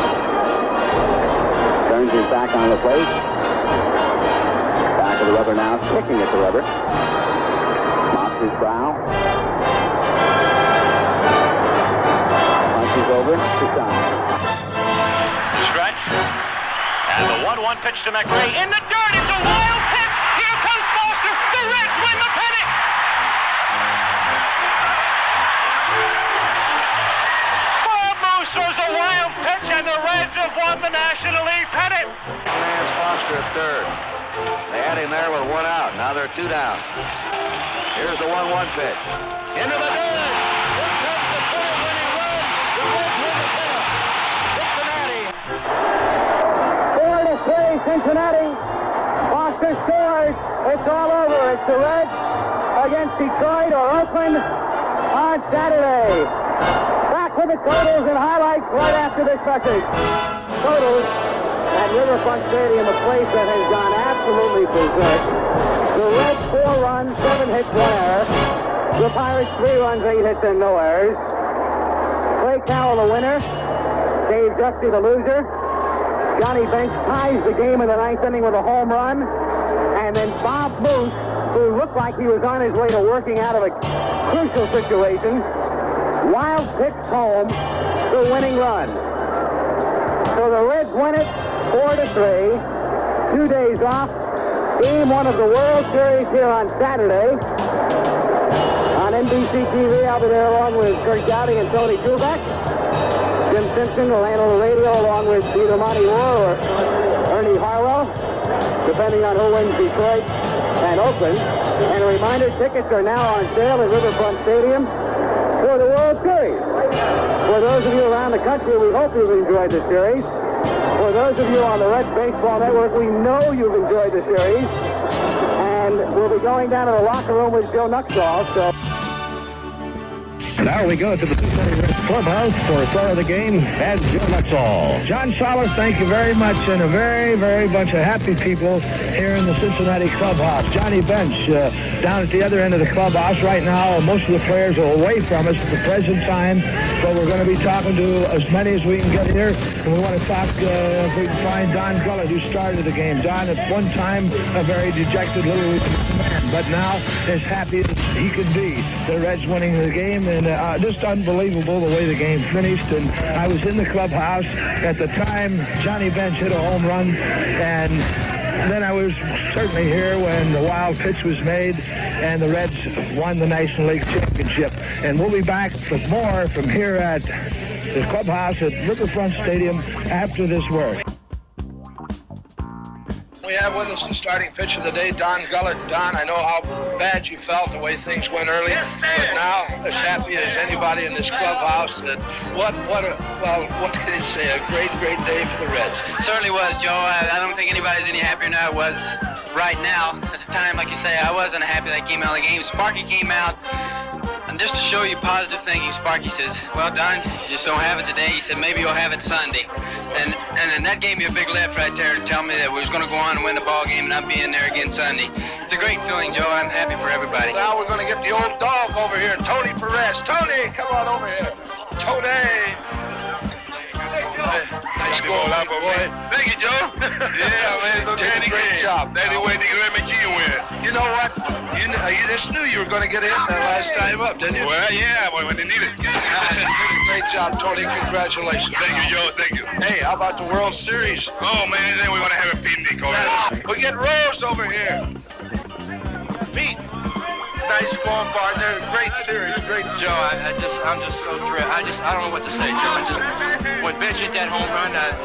turns his back on the plate. Back of the rubber now, kicking at the rubber. Mops his brow. Punches over to side. Stretch. And the one one pitch to McRae. In the dirt, it's a wild pitch. Here comes Foster. The Reds win the pennant. Throws a wild pitch, and the Reds have won the National League pennant. Lance Foster at third. They had him there with one out. Now they're two down. Here's the one one pitch. Into the dirt. Here comes the third-winning run. The Reds win the pennant. Cincinnati. Four to three, Cincinnati. Foster scores. It's all over. It's the Reds against Detroit or Oakland on Saturday. With the totals and highlights right after this message. Totals at Riverfront Stadium, a place that has gone absolutely berserk. The Reds four runs, seven hits, one error. The Pirates three runs, eight hits, and no errors. Clay Carroll the winner. Dave Dusty the loser. Johnny Banks ties the game in the ninth inning with a home run. And then Bob Moose, who looked like he was on his way to working out of a crucial situation, wild pitch home, the winning run. So the Reds win it four to three. Two days off. Game one of the World Series here on Saturday. On N B C T V, I'll be there along with Kurt Gowdy and Tony Kubek. Jim Simpson will handle the radio along with either Monty Moore or Ernie Harwell, depending on who wins Detroit and Oakland. And a reminder, tickets are now on sale at Riverfront Stadium for the World Series. For those of you around the country, we hope you've enjoyed the series. For those of you on the Reds Baseball Network, we know you've enjoyed the series. And we'll be going down to the locker room with Joe Nuxhall. So Now we go to the clubhouse for a start of the game as Joe Nuxhall. John Solis, thank you very much, and a very, very bunch of happy people here in the Cincinnati clubhouse. Johnny Bench uh, down at the other end of the clubhouse right now. Most of the players are away from us at the present time, so we're going to be talking to as many as we can get here, and we want to talk uh, if we can find Don Gullett, who started the game. Don, at one time, a very dejected little man, but now as happy as he could be. The Reds winning the game, and uh, just unbelievable the way the game finished. And I was in the clubhouse at the time Johnny Bench hit a home run, and then I was certainly here when the wild pitch was made and the Reds won the National League Championship. And we'll be back with more from here at the clubhouse at Riverfront Stadium after this word. We have with us the starting pitcher of the day, Don Gullett. Don, I know how bad you felt the way things went early, but now as happy as anybody in this clubhouse. And what, what, a, well, what can I say? A great, great day for the Reds. Certainly was, Joe. I, I don't think anybody's any happier than I was right now. At the time, like you say, I wasn't happy that I came out of the game. Sparky came out. And just to show you positive thinking, Sparky says, well, Don, you just don't have it today. He said, maybe you'll have it Sunday. And and then that gave me a big lift right there to tell me that we was going to go on and win the ball game and not be in there again Sunday. It's a great feeling, Joe. I'm happy for everybody. Now we're going to get the old dog over here, Tony Perez. Tony, come on over here. Tony. Nice going, boy. Thank you, Joe. Yeah, man, it's okay. Did a great job. Daddy waiting to let me G win. You know what? You, uh, you just knew you were going to get in that last time up, didn't you? Well, yeah, when they need it. Great job, Tony. Congratulations. Thank you, Joe. Thank you. Hey, how about the World Series? Oh, man, then we're going to have a picnic over here. We get Rose over here. Pete. Nice going, partner. Great series. Great. Joe, I, I just, I'm just so thrilled. I just, I don't know what to say, Joe. I just, when Bench hit that home run, I,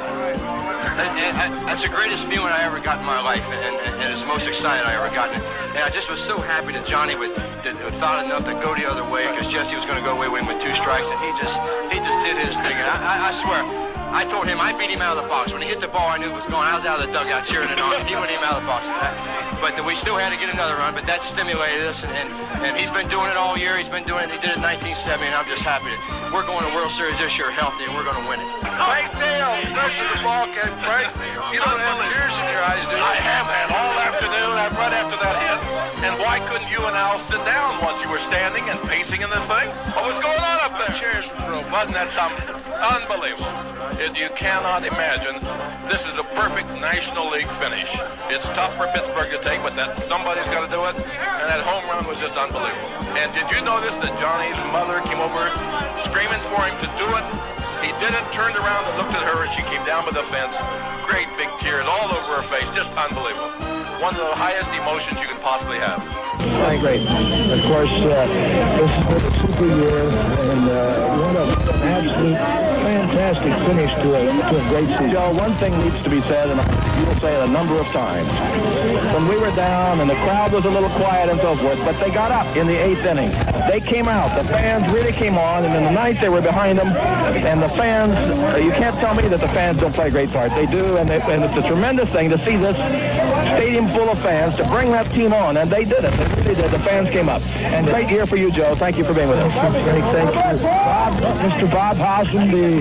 I, I, that's the greatest feeling I ever got in my life, and, and, and it's the most excited I ever gotten. And I just was so happy that Johnny would, that, thought enough to go the other way, because Jesse was going to go away with him with two strikes, and he just, he just did his thing. And I, I, I swear, I told him I beat him out of the box. When he hit the ball, I knew it was going. I was out of the dugout cheering it on. He went him out of the box. But we still had to get another run, but that stimulated us, and, and, and he's been doing it all year. He's been doing it. He did it in nineteen seventy, and I'm just happy that we're going to World Series this year healthy, and we're going to win it. Frank Dale, first of the ball game, Frank. You don't have tears in your eyes, do you? I have had all afternoon. I've run after that hit. And why couldn't you and Al sit down once you were standing and pacing in this thing? What was going on up there? Cheers, bro. Wasn't that something? Unbelievable. It, you cannot imagine. This is a perfect National League finish. It's tough for Pittsburgh to take, but that somebody's got to do it. And that home run was just unbelievable. And did you notice that Johnny's mother came over screaming for him to do it? He did it, turned around and looked at her, and she came down by the fence. Great big tears all over her face. Just unbelievable. One of the highest emotions you can possibly have. Great. Of course, uh, this is a super year, and uh, what an absolute fantastic finish to a, to a great season. Joe, one thing needs to be said, and you will say it a number of times. When we were down and the crowd was a little quiet and so forth, but they got up in the eighth inning. They came out. The fans really came on, and in the ninth they were behind them. And the fans, uh, you can't tell me that the fans don't play a great part. They do, and, they, and it's a tremendous thing to see this stadium full of fans to bring that team on, and they did it. They really did. The fans came up. And great year for you, Joe. Thank you for being with us. Great, thank you. Bob, Mister Bob Housen, the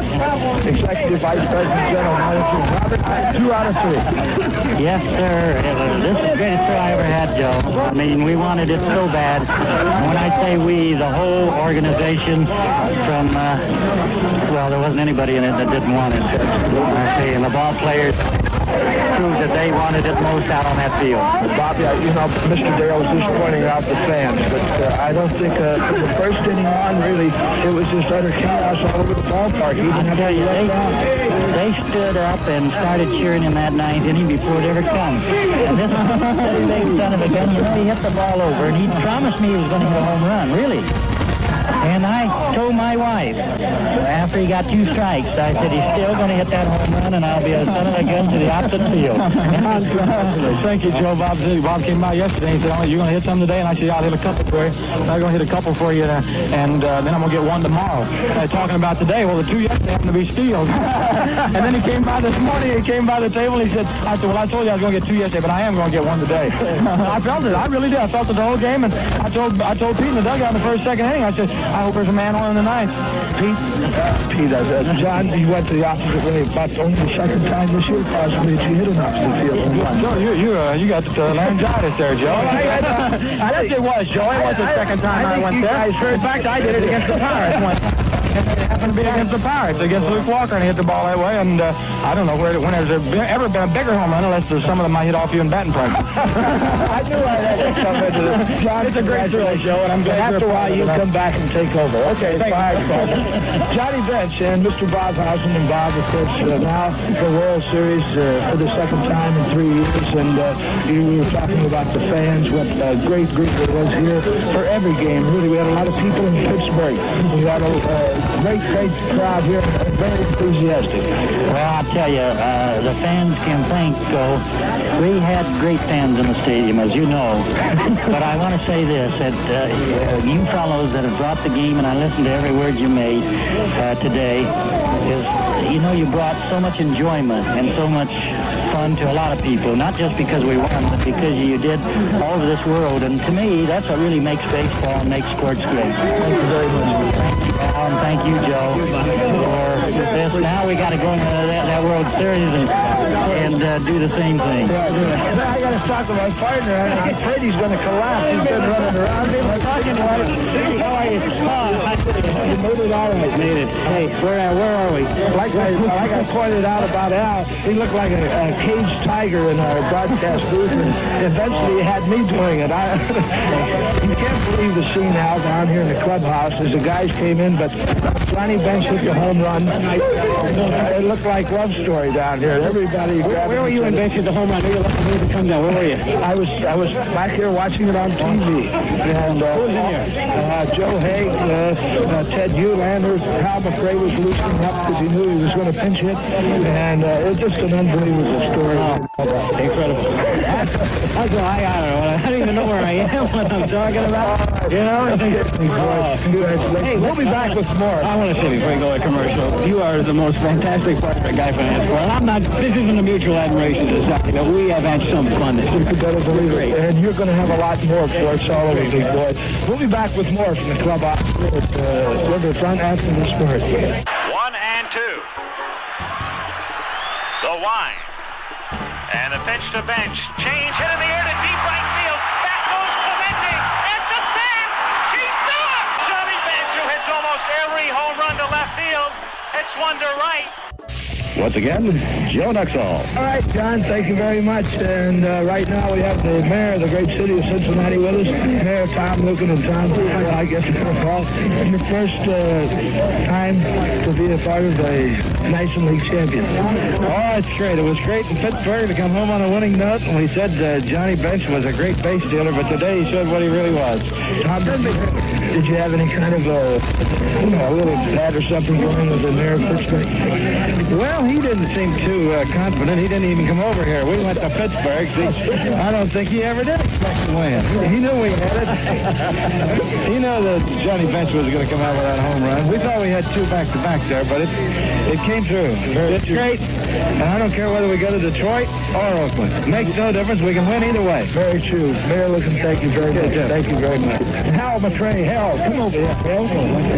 Executive Vice President, General Manager. Robert, two out of three. Yes, sir. It was, this is the greatest throw I ever had, Joe. I mean, we wanted it so bad. When I say we, the whole organization from, uh, well, there wasn't anybody in it that didn't want it. I say, and the ball players proved that they wanted it most out on that field. Bobby, you know, Mister Dale was just pointing out the fans, but uh, I don't think uh, from the first inning on, really, it was just utter chaos all over the ballpark. Even I tell you, they, they stood up and started cheering in that ninth inning before it ever come. And this, this big son of a gun, he hit the ball over, and he promised me he was going to hit a home run, really. And I told my wife, after he got two strikes, I said, he's still going to hit that home run, and I'll be a son of a gun to the opposite field. Thank you, Joe. Bob, Bob came by yesterday and said, oh, you're going to hit some today? And I said, yeah, I'll hit a couple for you. I'm going to hit a couple for you, uh, and uh, then I'm going to get one tomorrow. Uh, talking about today, well, the two yesterday happened to be steals. And then he came by this morning, he came by the table, he said, I said, well, I told you I was going to get two yesterday, but I am going to get one today. I felt it. I really did. I felt it the whole game, and I told I told Pete in the dugout in the first, second inning, I said, I hope there's a man on in the ninth. Pete, uh, Pete, uh, John, you went to the opposite way about only the second time this year, possibly, that you hit an opposite field home run. Joe, you you uh, you got the laryngitis there, Joe. Well, I, I, I, yes, it was, Joe. It was the second time I, I went there. In fact, I did it against the Pirates once. It happened to be against the Pirates, against Luke Walker, and he hit the ball that way. And uh, I don't know where when there's ever been a bigger home run, unless there's some of them I hit off you in batting practice. I knew I had to come into this. John, it's a great thrill, Joe, and I'm glad after a while you come back and take over. Okay, fine. Johnny Bench and Mister Bob Hertzel and Bob, of course, uh, now the World Series uh, for the second time in three years, and uh, you were talking about the fans, what a great group it was here for every game. Really, we had a lot of people in Pittsburgh. We had a uh, great, great crowd here, very enthusiastic. Well, I'll tell you, uh, the fans can thank, uh, we had great fans in the stadium, as you know. But I want to say this, that uh, you fellows that have brought the game, and I listened to every word you made uh, today, is, you know, you brought so much enjoyment and so much fun to a lot of people, not just because we won, but because you did all over this world. And to me, that's what really makes baseball and makes sports great. Thank you very much. Thank you, Al, and thank you, Joe, for this. Now we got to go into that, that World Series and, and uh, do the same thing. Right, right. I got to talk to my partner. I'm afraid he's going to collapse. He's been running around. I'm talking about it. How are you? You made it all right. Made it. Hey, where, where are we? Like I, like I pointed out about Al, he looked like a, a caged tiger in our broadcast booth, and eventually he had me doing it. I, you can't believe the scene, Al, down here in the clubhouse as the guys came in, but Johnny Bench hit the home run. It looked like love story down here. Everybody Where, where were you when Bench hit the home run? You left me to come down. Where were you? I was I was back here watching it on T V. And uh, Who was in here? Uh, Joe Haig, uh, uh, Ted Eulander, Hal McRae was loosening up because he knew he was going to pinch hit. And uh, it was just an unbelievable story. Oh, incredible. That's all I, I don't know. I don't even know where I am when I'm talking about. You know? Oh, hey, we'll be back with more. I want to say before we go to commercial, you are the most fantastic part of a guy finance world. I'm not, this isn't a mutual admiration society, but we have had some fun. This is better believe it. And you're going to have a lot more for us all over, big boy. We'll be back with more from the club at uh, Riverfront after this break. One and two. The wind. And the pitch to Bench. Change hit in the air to deep right field. That goes Clemente. And the fence. She's done. Johnny Bench, who hits almost every home run to left field. It's one to right. Once again, Joe Nuxhall. All right, John, thank you very much. And uh, right now we have the mayor of the great city of Cincinnati with us, Mayor Tom Lucan and Tom, uh, I guess, your first uh, time to be a part of a National League champion. Oh, it's great. It was great in Pittsburgh to come home on a winning note. And we said uh, Johnny Bench was a great base dealer, but today he showed what he really was. Tom, did you have any kind of a, you know, a little bat or something going with the mayor of Pittsburgh? Well, he didn't seem too uh, confident. He didn't even come over here. We went to Pittsburgh. See, I don't think he ever did expect to win. He knew we had it. He knew that Johnny Bench was going to come out with that home run. We thought we had two back-to-back there, but it it came through. It's great. And I don't care whether we go to Detroit or Oakland. It makes no difference. We can win either way. Very true. Mayor Lucan, thank you very much. Thank you very much. Hal McRae, Harold, come over here, Harold.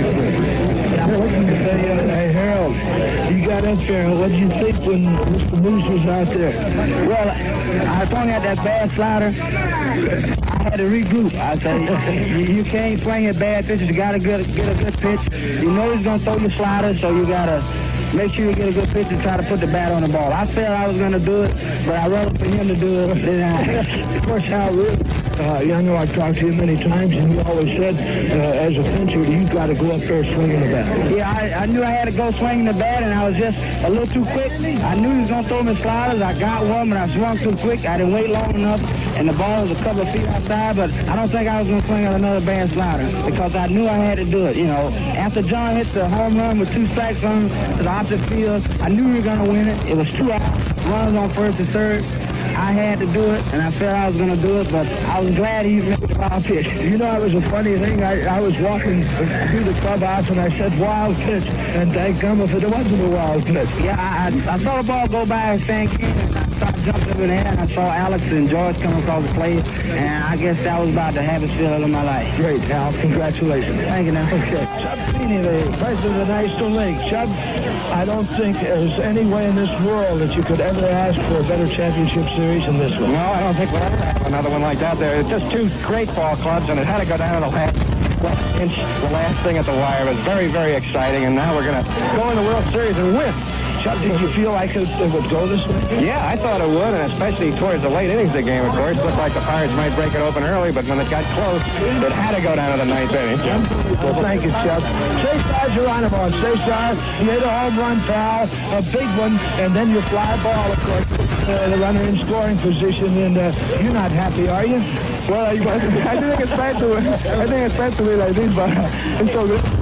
Hey, Harold, you got up there. What did you think when Mister Moose was out there? Well, I thought he had that bad slider. I had to regroup. I said, you, you can't swing at bad pitches. You got to get, get a good pitch. You know he's going to throw your slider, so you got to make sure you get a good pitch and try to put the bat on the ball. I felt I was going to do it, but I'd rather for him to do it than I. Of course, Hal, uh, I know I've talked to you many times, and you always said, uh, as a pitcher, you got to go up there swinging the bat. Yeah, I, I knew I had to go swinging the bat, and I was just a little too quick. I knew he was going to throw me sliders. I got one, but I swung too quick. I didn't wait long enough, and the ball was a couple of feet outside, but I don't think I was going to swing at another bad slider because I knew I had to do it. You know, after John hit the home run with two strikes on to the opposite field, I knew we were going to win it. It was two outs, runners on first and third. I had to do it, and I felt I was going to do it, but I was glad he made the wild pitch. You know, it was a funny thing. I, I was walking through the clubhouse, and I said, wild pitch, and thank God if it wasn't a wild pitch. Yeah, I, I, I saw the ball go by and thank you, and I started jumped over there and I saw Alex and George come across the plate, and I guess that was about the happiest feeling of my life. Great, Al. Congratulations. Thank you, now. Okay. Chubb Feeney, the president of the National League. Chubb, I don't think there's any way in this world that you could ever ask for a better championship series than this one. No, I don't think we'll ever have another one like that. There, just two great ball clubs, and it had to go down to the last inch, the last thing at the wire. It was very, very exciting, and now we're going to go in the World Series and win. Chubb, did you feel like it, it would go this way? Yeah, I thought it would, and especially towards the late innings of the game, of course. Looked like the Pirates might break it open early, but when it got close, it had to go down to the ninth inning. Well, thank you, Chubb. Cesar Geronimo. Cesar, you hit a home run foul, a big one, and then you fly ball, of course, uh, the runner in scoring position, and uh, you're not happy, are you? Well, I, I think it's bad to I think it's bad to be like this, but it's so good.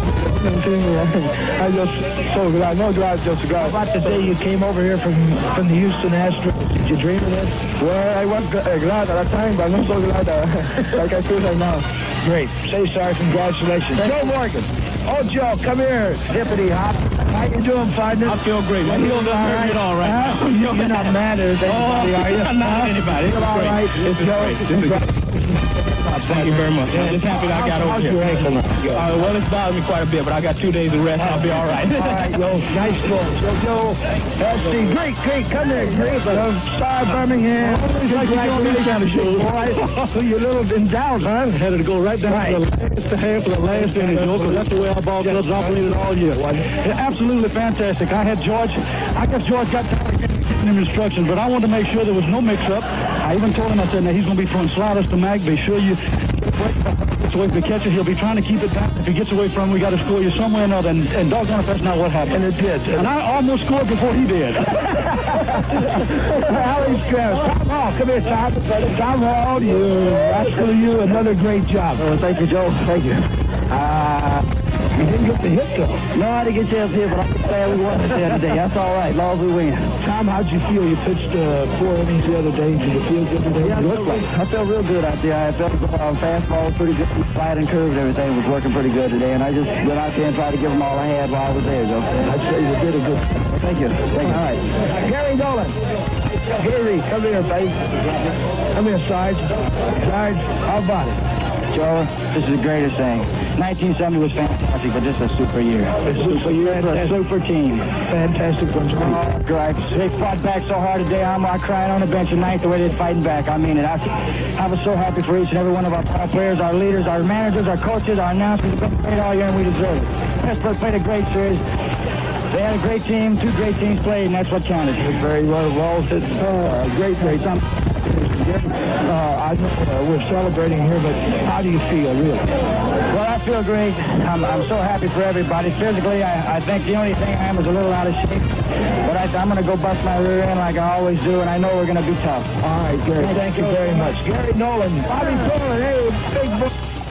I just so glad. No glad, just glad. How about the day you came over here from from the Houston Astros? Did you dream of this? Well, I was uh, glad at that time, but not so glad uh, like I feel right now. Great. Cesar, congratulations. Joe Morgan. Oh, Joe, come here, Hippity Hop. How you doing, partner? I feel great. I feel all right. All right. Uh, you're not mad at anybody, oh, are you? I'm not at anybody. It's all right. It's Joe. Thank you very much. I'm just happy that I got over here. Uh, well, it's bothered me quite a bit, but I got two days of rest. I'll be all right. All right, yo, nice goal. So, Joe, let's see. Great, great. Come here, great. Uh, Star Birmingham. Congratulations, boy. You're a little endowed, huh? Had to go right down right. to the last half of the last inning, Joe, because that's the way our ball clubs operated all year. Absolutely fantastic. I had George. I guess George got tired of getting him instructions, but I wanted to make sure there was no mix-up. I even told him, I said, now he's going to be throwing sliders to Mag. Be sure you gets away from the catcher. He'll be trying to keep it down. If he gets away from him, we got to score you somewhere or another. And, and doggone if that's not what happened. And it did. And I almost scored before he did. Alex Krause. Tom Hall. Come here, Tom. Tom Hall, you. Rascal, you. Another great job. Oh, thank you, Joe. Thank you. Uh, you didn't get the hit, though. No, I didn't get chance here, but I'm glad we won it there today. That's all right, as long as we win. Tom, how'd you feel? You pitched uh, four innings the other day. Did you feel good today? Yeah, I felt, I felt real good out there. I felt the uh, fastball was pretty good. Slide and curve and everything was working pretty good today, and I just went out there and tried to give them all I had while I was there, Joe. I'd say you did a good job. Thank you. Thank you. All right. Gary Nolan. Gary, come here, buddy. Come here, Sarge. Sarge, how about it? Joe, this is the greatest thing. nineteen seventy was fantastic, but this is a super year. A super year, a super team. Fantastic bunch of people. Right. They fought back so hard today. I'm I cried on the bench tonight the way they're fighting back. I mean it. I, I was so happy for each and every one of our ball players, our leaders, our managers, our coaches, our announcers. We've been great all year, and we deserve it. Pittsburgh played a great series. They had a great team. Two great teams played, and that's what counted. Very well. Well, uh, great, great. Uh, I know uh, we're celebrating here, but how do you feel, really? Well, I feel great. I'm, I'm so happy for everybody. Physically, I, I think the only thing I am is a little out of shape. But I, I'm going to go bust my rear end like I always do, and I know we're going to be tough. All right, Gary. Thank, Thank you very much. Gary Nolan. Bobby Tolan. Hey, big boy.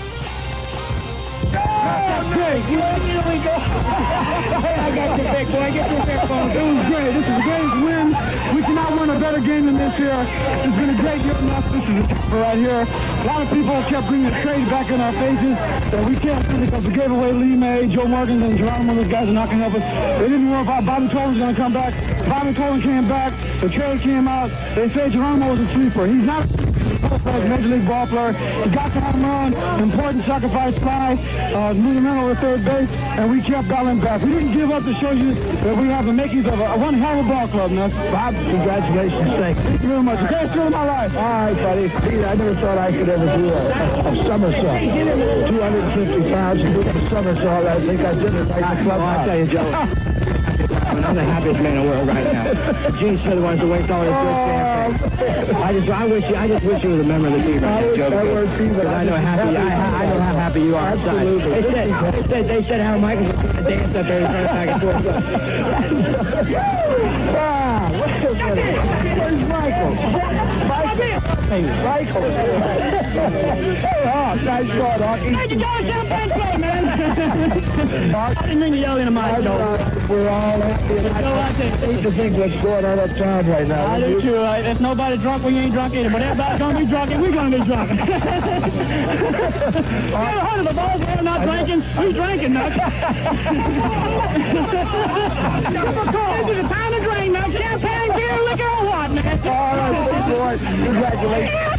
Oh, great. Here we go. I got your big boy. Get your big boy. It was great. This is a great win. We cannot win a better game than this here. It's been a great year enough. This is a topper right here. A lot of people kept bringing trades back in our faces that we can't do because we gave away Lee May, Joe Morgan, and Geronimo. Those guys are not going to help us. They didn't worry about Bobby Tolan was going to come back. Bobby Tolan came back. The trade came out. They said Geronimo was a sleeper. He's not a Major League ball player. He got the home run, important sacrifice fly, uh, moving in over third base, and we kept battling back. We didn't give up to show you that we have the makings of a, a one hell of a ball club, Nuts. Bob, congratulations. Thanks. Thank you very much. The best thrill of my life. All right, buddy. Pete, I never thought I could ever do a, a somersault. two hundred fifty pounds and doing a somersault. I think I did it right in the club. Oh, I tell you, Joe. I'm the happiest man in the world right now. Gene Smith wants to waste all his good champagne. I just, I wish, you, I just wish you was a member of the team right now, Joe. Because I know happy, I, I know how happy you are outside. They said, they said, they said how Michael was going to dance up there and run back and forth. Wow, what's this? Where's Michael? Michael. Hey, Michael. Oh, nice shot, Hockey. Hey, you go champagne play, man. I didn't mean to yell into my nose. We're all happy. I hate to think what's going on uptown right now. I do too. Right? If nobody drunk, we ain't drunk either. But everybody's going to be drunk drinking. We're going to be drunk. You ever heard of the ball player not drinking? You drinking, Nux. This is a time to drink, Nux. Champagne, beer, liquor, or what, man? All right, boys. Congratulations.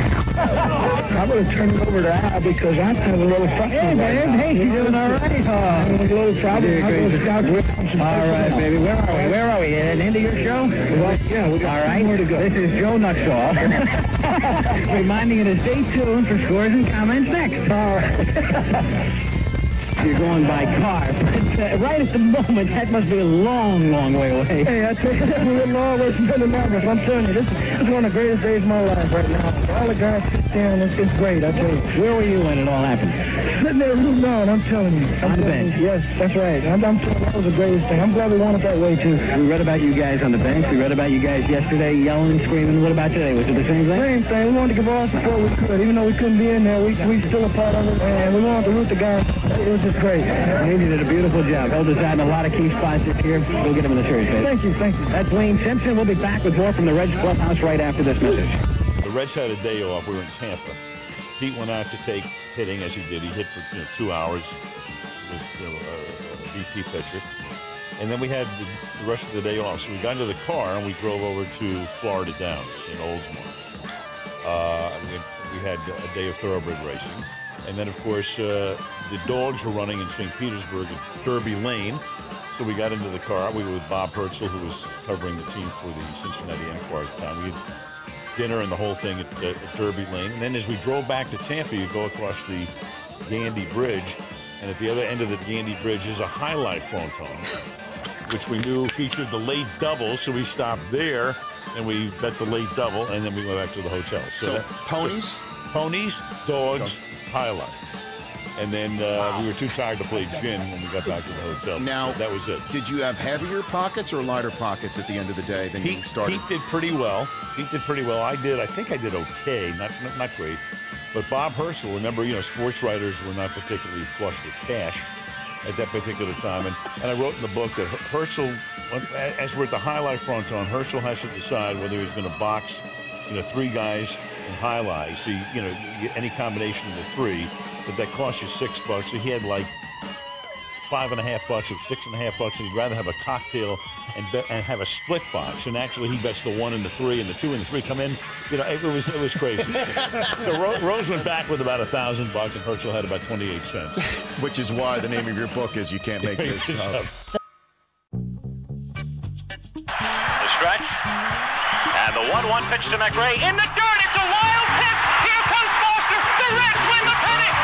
I'm going to turn it over to Al because I'm having a little problem. Hey, babe. Hey, you doing all right? I'm having a little problem. I'm going to scout with All right, baby. Where are we? Where are we? At the end of your show? Well, yeah, we got all right. more to go. This is Joe Nuxhall. Reminding you to stay tuned for scores and comments next. All right. You're going by car. But, uh, right at the moment, that must be a long, long way away. Hey, I tell you, that's a little long way from the numbers. I'm telling you, this, this is one of the greatest days of my life right now. All the guys sit down, it's, it's great, I tell you. Where were you when it all happened? Sitting there rooting on, I'm telling you. I'm on the bench? You, yes, that's right. I'm, I'm telling you, that was the greatest thing. I'm glad we won it that way, too. We read about you guys on the bench. We read about you guys yesterday yelling, screaming. What about today? Was it the same thing? Same thing. We wanted to give all the support we could. Even though we couldn't be in there, we, we still a part of it, and we wanted to root the guys. It was just great. You did a beautiful job. Held us out in a lot of key spots this year. We'll get him in the series, baby. Thank you, thank you. That's Wayne Simpson. We'll be back with more from the Reds clubhouse right after this message. The Reds had a day off. We were in Tampa. Pete went out to take hitting, as he did. He hit for you know, two hours with you know, a, a B P pitcher. And then we had the, the rest of the day off. So we got into the car and we drove over to Florida Downs in Oldsmar. Uh, we, we had a day of thoroughbred racing. And then, of course, uh, the dogs were running in Saint Petersburg at Derby Lane. So we got into the car. We were with Bob Hertzel, who was covering the team for the Cincinnati Enquirer at the time. We had dinner and the whole thing at, uh, at Derby Lane. And then as we drove back to Tampa, you go across the Gandy Bridge. And at the other end of the Gandy Bridge is a highlight fronton, which we knew featured the late double. So we stopped there and we bet the late double. And then we went back to the hotel. So, So that, ponies? So ponies, dogs, highlight. And then uh, wow. we were too tired to play gin when we got back to the hotel. Now, so that was it. Did you have heavier pockets or lighter pockets at the end of the day than Pete, you started? Pete did pretty well. Pete did pretty well. I did. I think I did okay. Not, not, not great. But Bob Hertzel, remember, you know, sports writers were not particularly flush with cash at that particular time. And, and I wrote in the book that Hertzel, as we're at the highlight fronton, Hertzel has to decide whether he's going to box, you know, three guys in highlight. So, you know, any combination of the three, but that costs you six bucks. So he had like five and a half bucks or six and a half bucks, and he'd rather have a cocktail and bet, and have a split box. And actually, he bets the one and the three, and the two and the three come in. You know, it was it was crazy. So Ro Rose went back with about a thousand bucks, and Hertzel had about twenty-eight cents. Which is why the name of your book is "You Can't Make This Up." The stretch, and the one one pitch to McRae in the dirt. It's a wild pitch. Here comes Foster. The Reds win the pennant.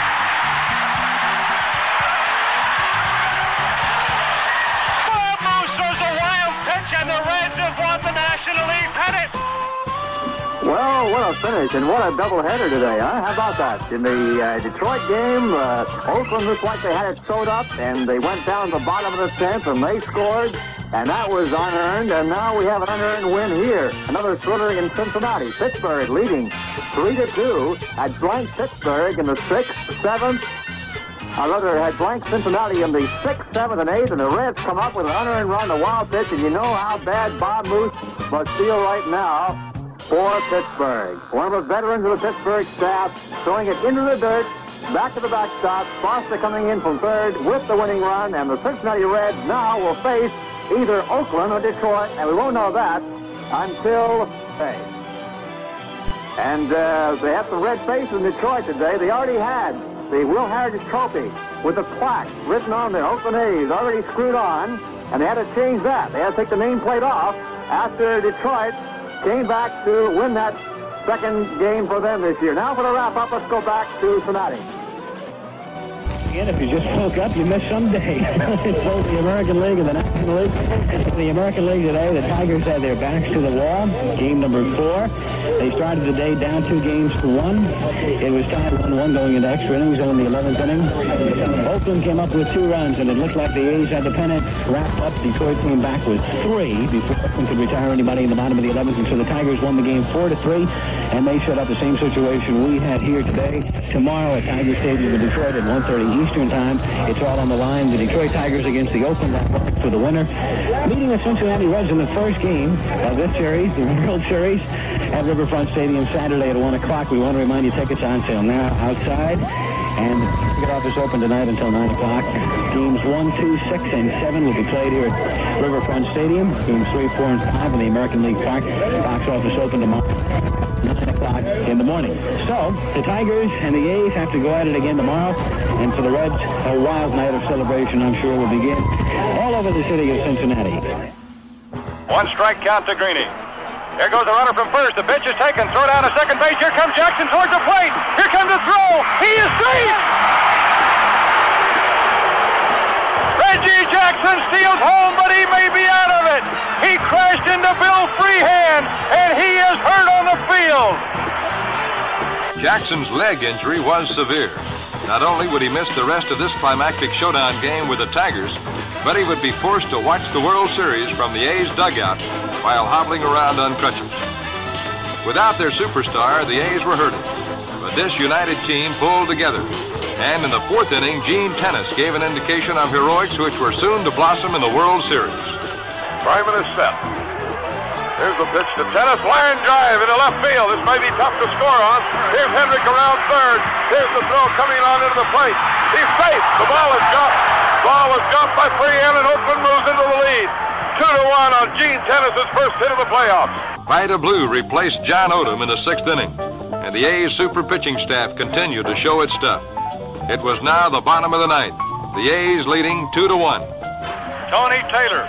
And the Reds have won the National League pennant. Well, what a finish, and what a doubleheader today, huh? How about that? In the uh, Detroit game, uh, Oakland looked like they had it sewed up, and they went down to the bottom of the tenth, and they scored, and that was unearned, and now we have an unearned win here. Another thriller in Cincinnati. Pittsburgh leading three to two at blank Pittsburgh in the sixth, seventh, I rather had blank Cincinnati in the sixth, seventh, and eighth, and the Reds come up with an unearned run, the wild pitch, and you know how bad Bob Moose must feel right now for Pittsburgh. One of the veterans of the Pittsburgh staff throwing it into the dirt, back to the backstop, Foster coming in from third with the winning run, and the Cincinnati Reds now will face either Oakland or Detroit, and we won't know that until May. And uh, they have some red faces in Detroit today. They already had the Will Heritage Trophy with a plaque written on there, Oakland A's, already screwed on, and they had to change that. They had to take the nameplate off after Detroit came back to win that second game for them this year. Now for the wrap-up, let's go back to Cincinnati. Again, if you just woke up, you missed some day. It's both the American League and the National League. In the American League today, the Tigers had their backs to the wall. Game number four. They started the day down two games to one. It was tied one one going into extra innings in the eleventh inning. Oakland came up with two runs, and it looked like the A's had the pennant wrapped up. Detroit came back with three before Oakland could retire anybody in the bottom of the eleventh, and so the Tigers won the game four to three, and they set up the same situation we had here today. Tomorrow at Tiger Stadium in Detroit at one thirty Eastern Time. It's all on the line. The Detroit Tigers against the Oakland Athletics for the winner. Meeting the Cincinnati Reds in the first game of this series, the World Series, at Riverfront Stadium Saturday at one o'clock. We want to remind you tickets on sale now outside. And the ticket office open tonight until nine o'clock. Teams one, two, six, and seven will be played here at Riverfront Stadium. Teams three, four, and five in the American League Park. Box office open tomorrow, nine o'clock in the morning. So, the Tigers and the A's have to go at it again tomorrow. And for the Reds, a wild night of celebration, I'm sure, will begin all over the city of Cincinnati. One strike count to Greeny. There goes the runner from first. The pitch is taken. Throw down to second base. Here comes Jackson towards the plate. Here comes the throw. He is safe. Reggie Jackson steals home, but he may be out of it. He crashed into Bill Freehand, and he is hurt on the field. Jackson's leg injury was severe. Not only would he miss the rest of this climactic showdown game with the Tigers, but he would be forced to watch the World Series from the A's dugout while hobbling around on crutches. Without their superstar, the A's were hurting, but this united team pulled together. And in the fourth inning, Gene Tennis gave an indication of heroics which were soon to blossom in the World Series. Tryman is set. Here's the pitch to Tennis. Line drive into left field. This may be tough to score on. Here's Hendrick around third. Here's the throw coming on into the plate. He's safe. The ball is jumped. Ball was jumped by Freehand, and Oakland moves into the lead. Two to one on Gene Tennis's first hit of the playoffs. Vida Blue replaced John Odom in the sixth inning, and the A's super pitching staff continued to show its stuff. It was now the bottom of the ninth. The A's leading two to one. Tony Taylor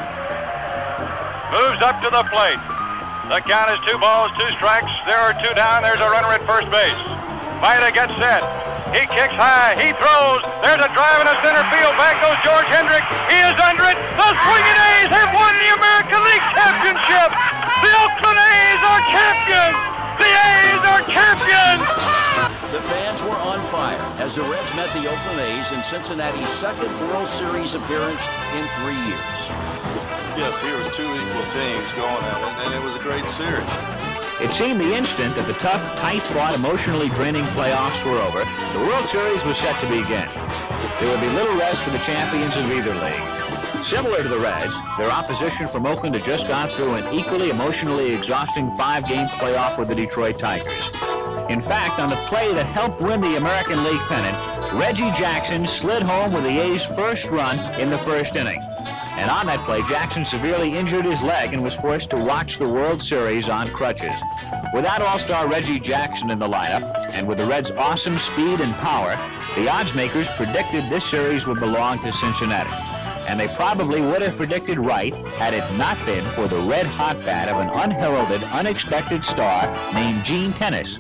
moves up to the plate. The count is two balls, two strikes. There are two down. There's a runner at first base. Vida gets set. He kicks high. He throws. There's a drive in the center field. Back goes George Hendrick. He is under it. The swinging A's have won the American League Championship. The Oakland A's are champions. The A's are champions. The fans were on fire as the Reds met the Oakland A's in Cincinnati's second World Series appearance in three years. Yes, here was two equal teams going at it, and it was a great series. It seemed the instant that the tough, tight-fought, emotionally draining playoffs were over, the World Series was set to begin. There would be little rest for the champions of either league. Similar to the Reds, their opposition from Oakland had just gone through an equally emotionally exhausting five-game playoff with the Detroit Tigers. In fact, on the play that helped win the American League pennant, Reggie Jackson slid home with the A's first run in the first inning. And on that play, Jackson severely injured his leg and was forced to watch the World Series on crutches. Without all-star Reggie Jackson in the lineup, and with the Reds' awesome speed and power, the odds makers predicted this series would belong to Cincinnati. And they probably would have predicted right had it not been for the red-hot bat of an unheralded, unexpected star named Gene Tennis.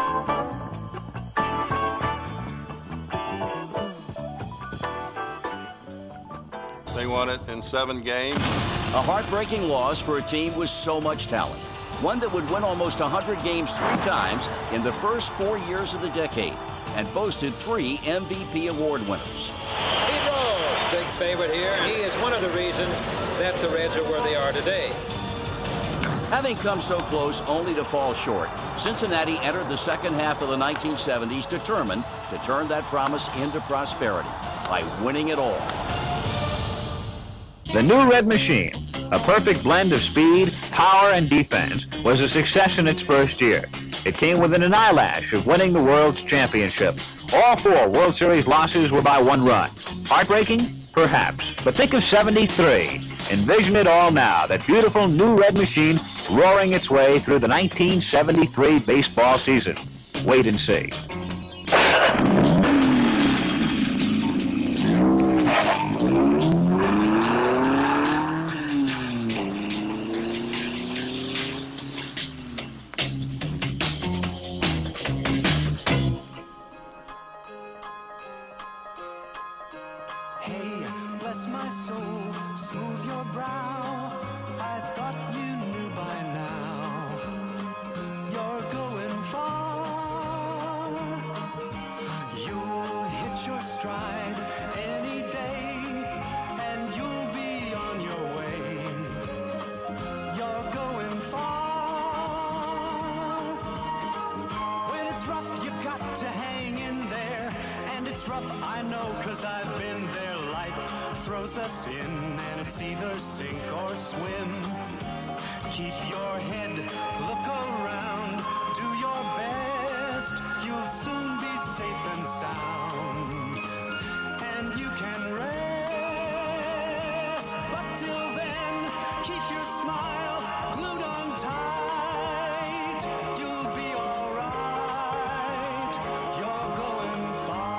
They won it in seven games. A heartbreaking loss for a team with so much talent. One that would win almost one hundred games three times in the first four years of the decade and boasted three M V P award winners. Pete Rose, big favorite here, and he is one of the reasons that the Reds are where they are today. Having come so close only to fall short, Cincinnati entered the second half of the nineteen seventies determined to turn that promise into prosperity by winning it all. The new Red Machine, a perfect blend of speed, power, and defense, was a success in its first year. It came within an eyelash of winning the World's Championship. All four World Series losses were by one run. Heartbreaking? Perhaps. But think of seventy-three. Envision it all now, that beautiful new Red Machine roaring its way through the nineteen seventy-three baseball season. Wait and see. It's rough, I know, cause I've been there. Life throws us in, and it's either sink or swim. Keep your head, look around, do your best. You'll soon be safe and sound, and you can rest. But till then, keep your smile glued on tight. You'll be alright, you're going far.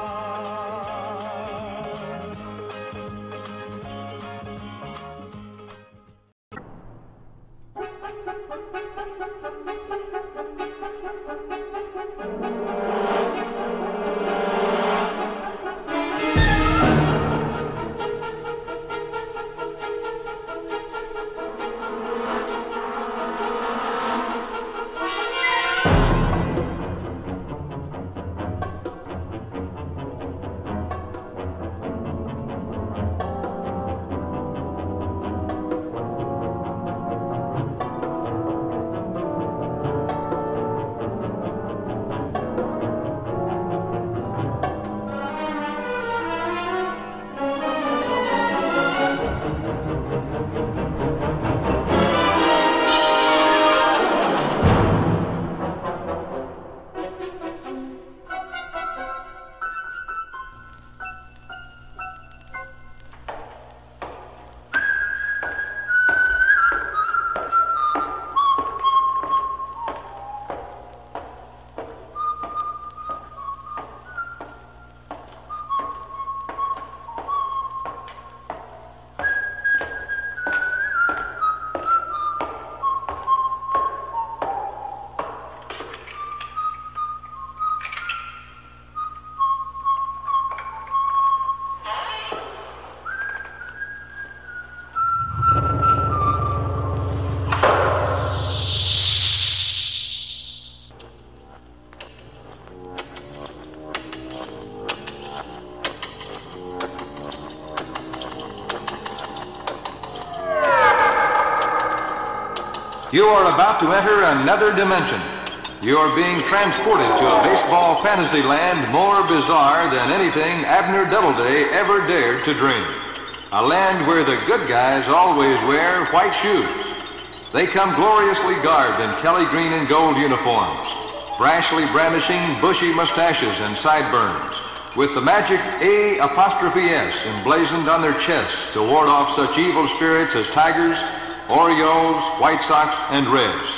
You are about to enter another dimension. You are being transported to a baseball fantasy land more bizarre than anything Abner Doubleday ever dared to dream. A land where the good guys always wear white shoes. They come gloriously garbed in Kelly green and gold uniforms, brashly brandishing bushy mustaches and sideburns, with the magic A apostrophe S emblazoned on their chests to ward off such evil spirits as tigers, Orioles, White Sox, and Reds.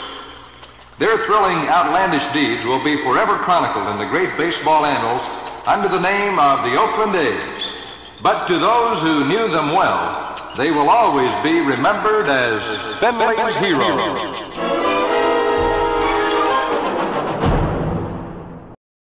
Their thrilling, outlandish deeds will be forever chronicled in the great baseball annals under the name of the Oakland A's. But to those who knew them well, they will always be remembered as Finley's heroes.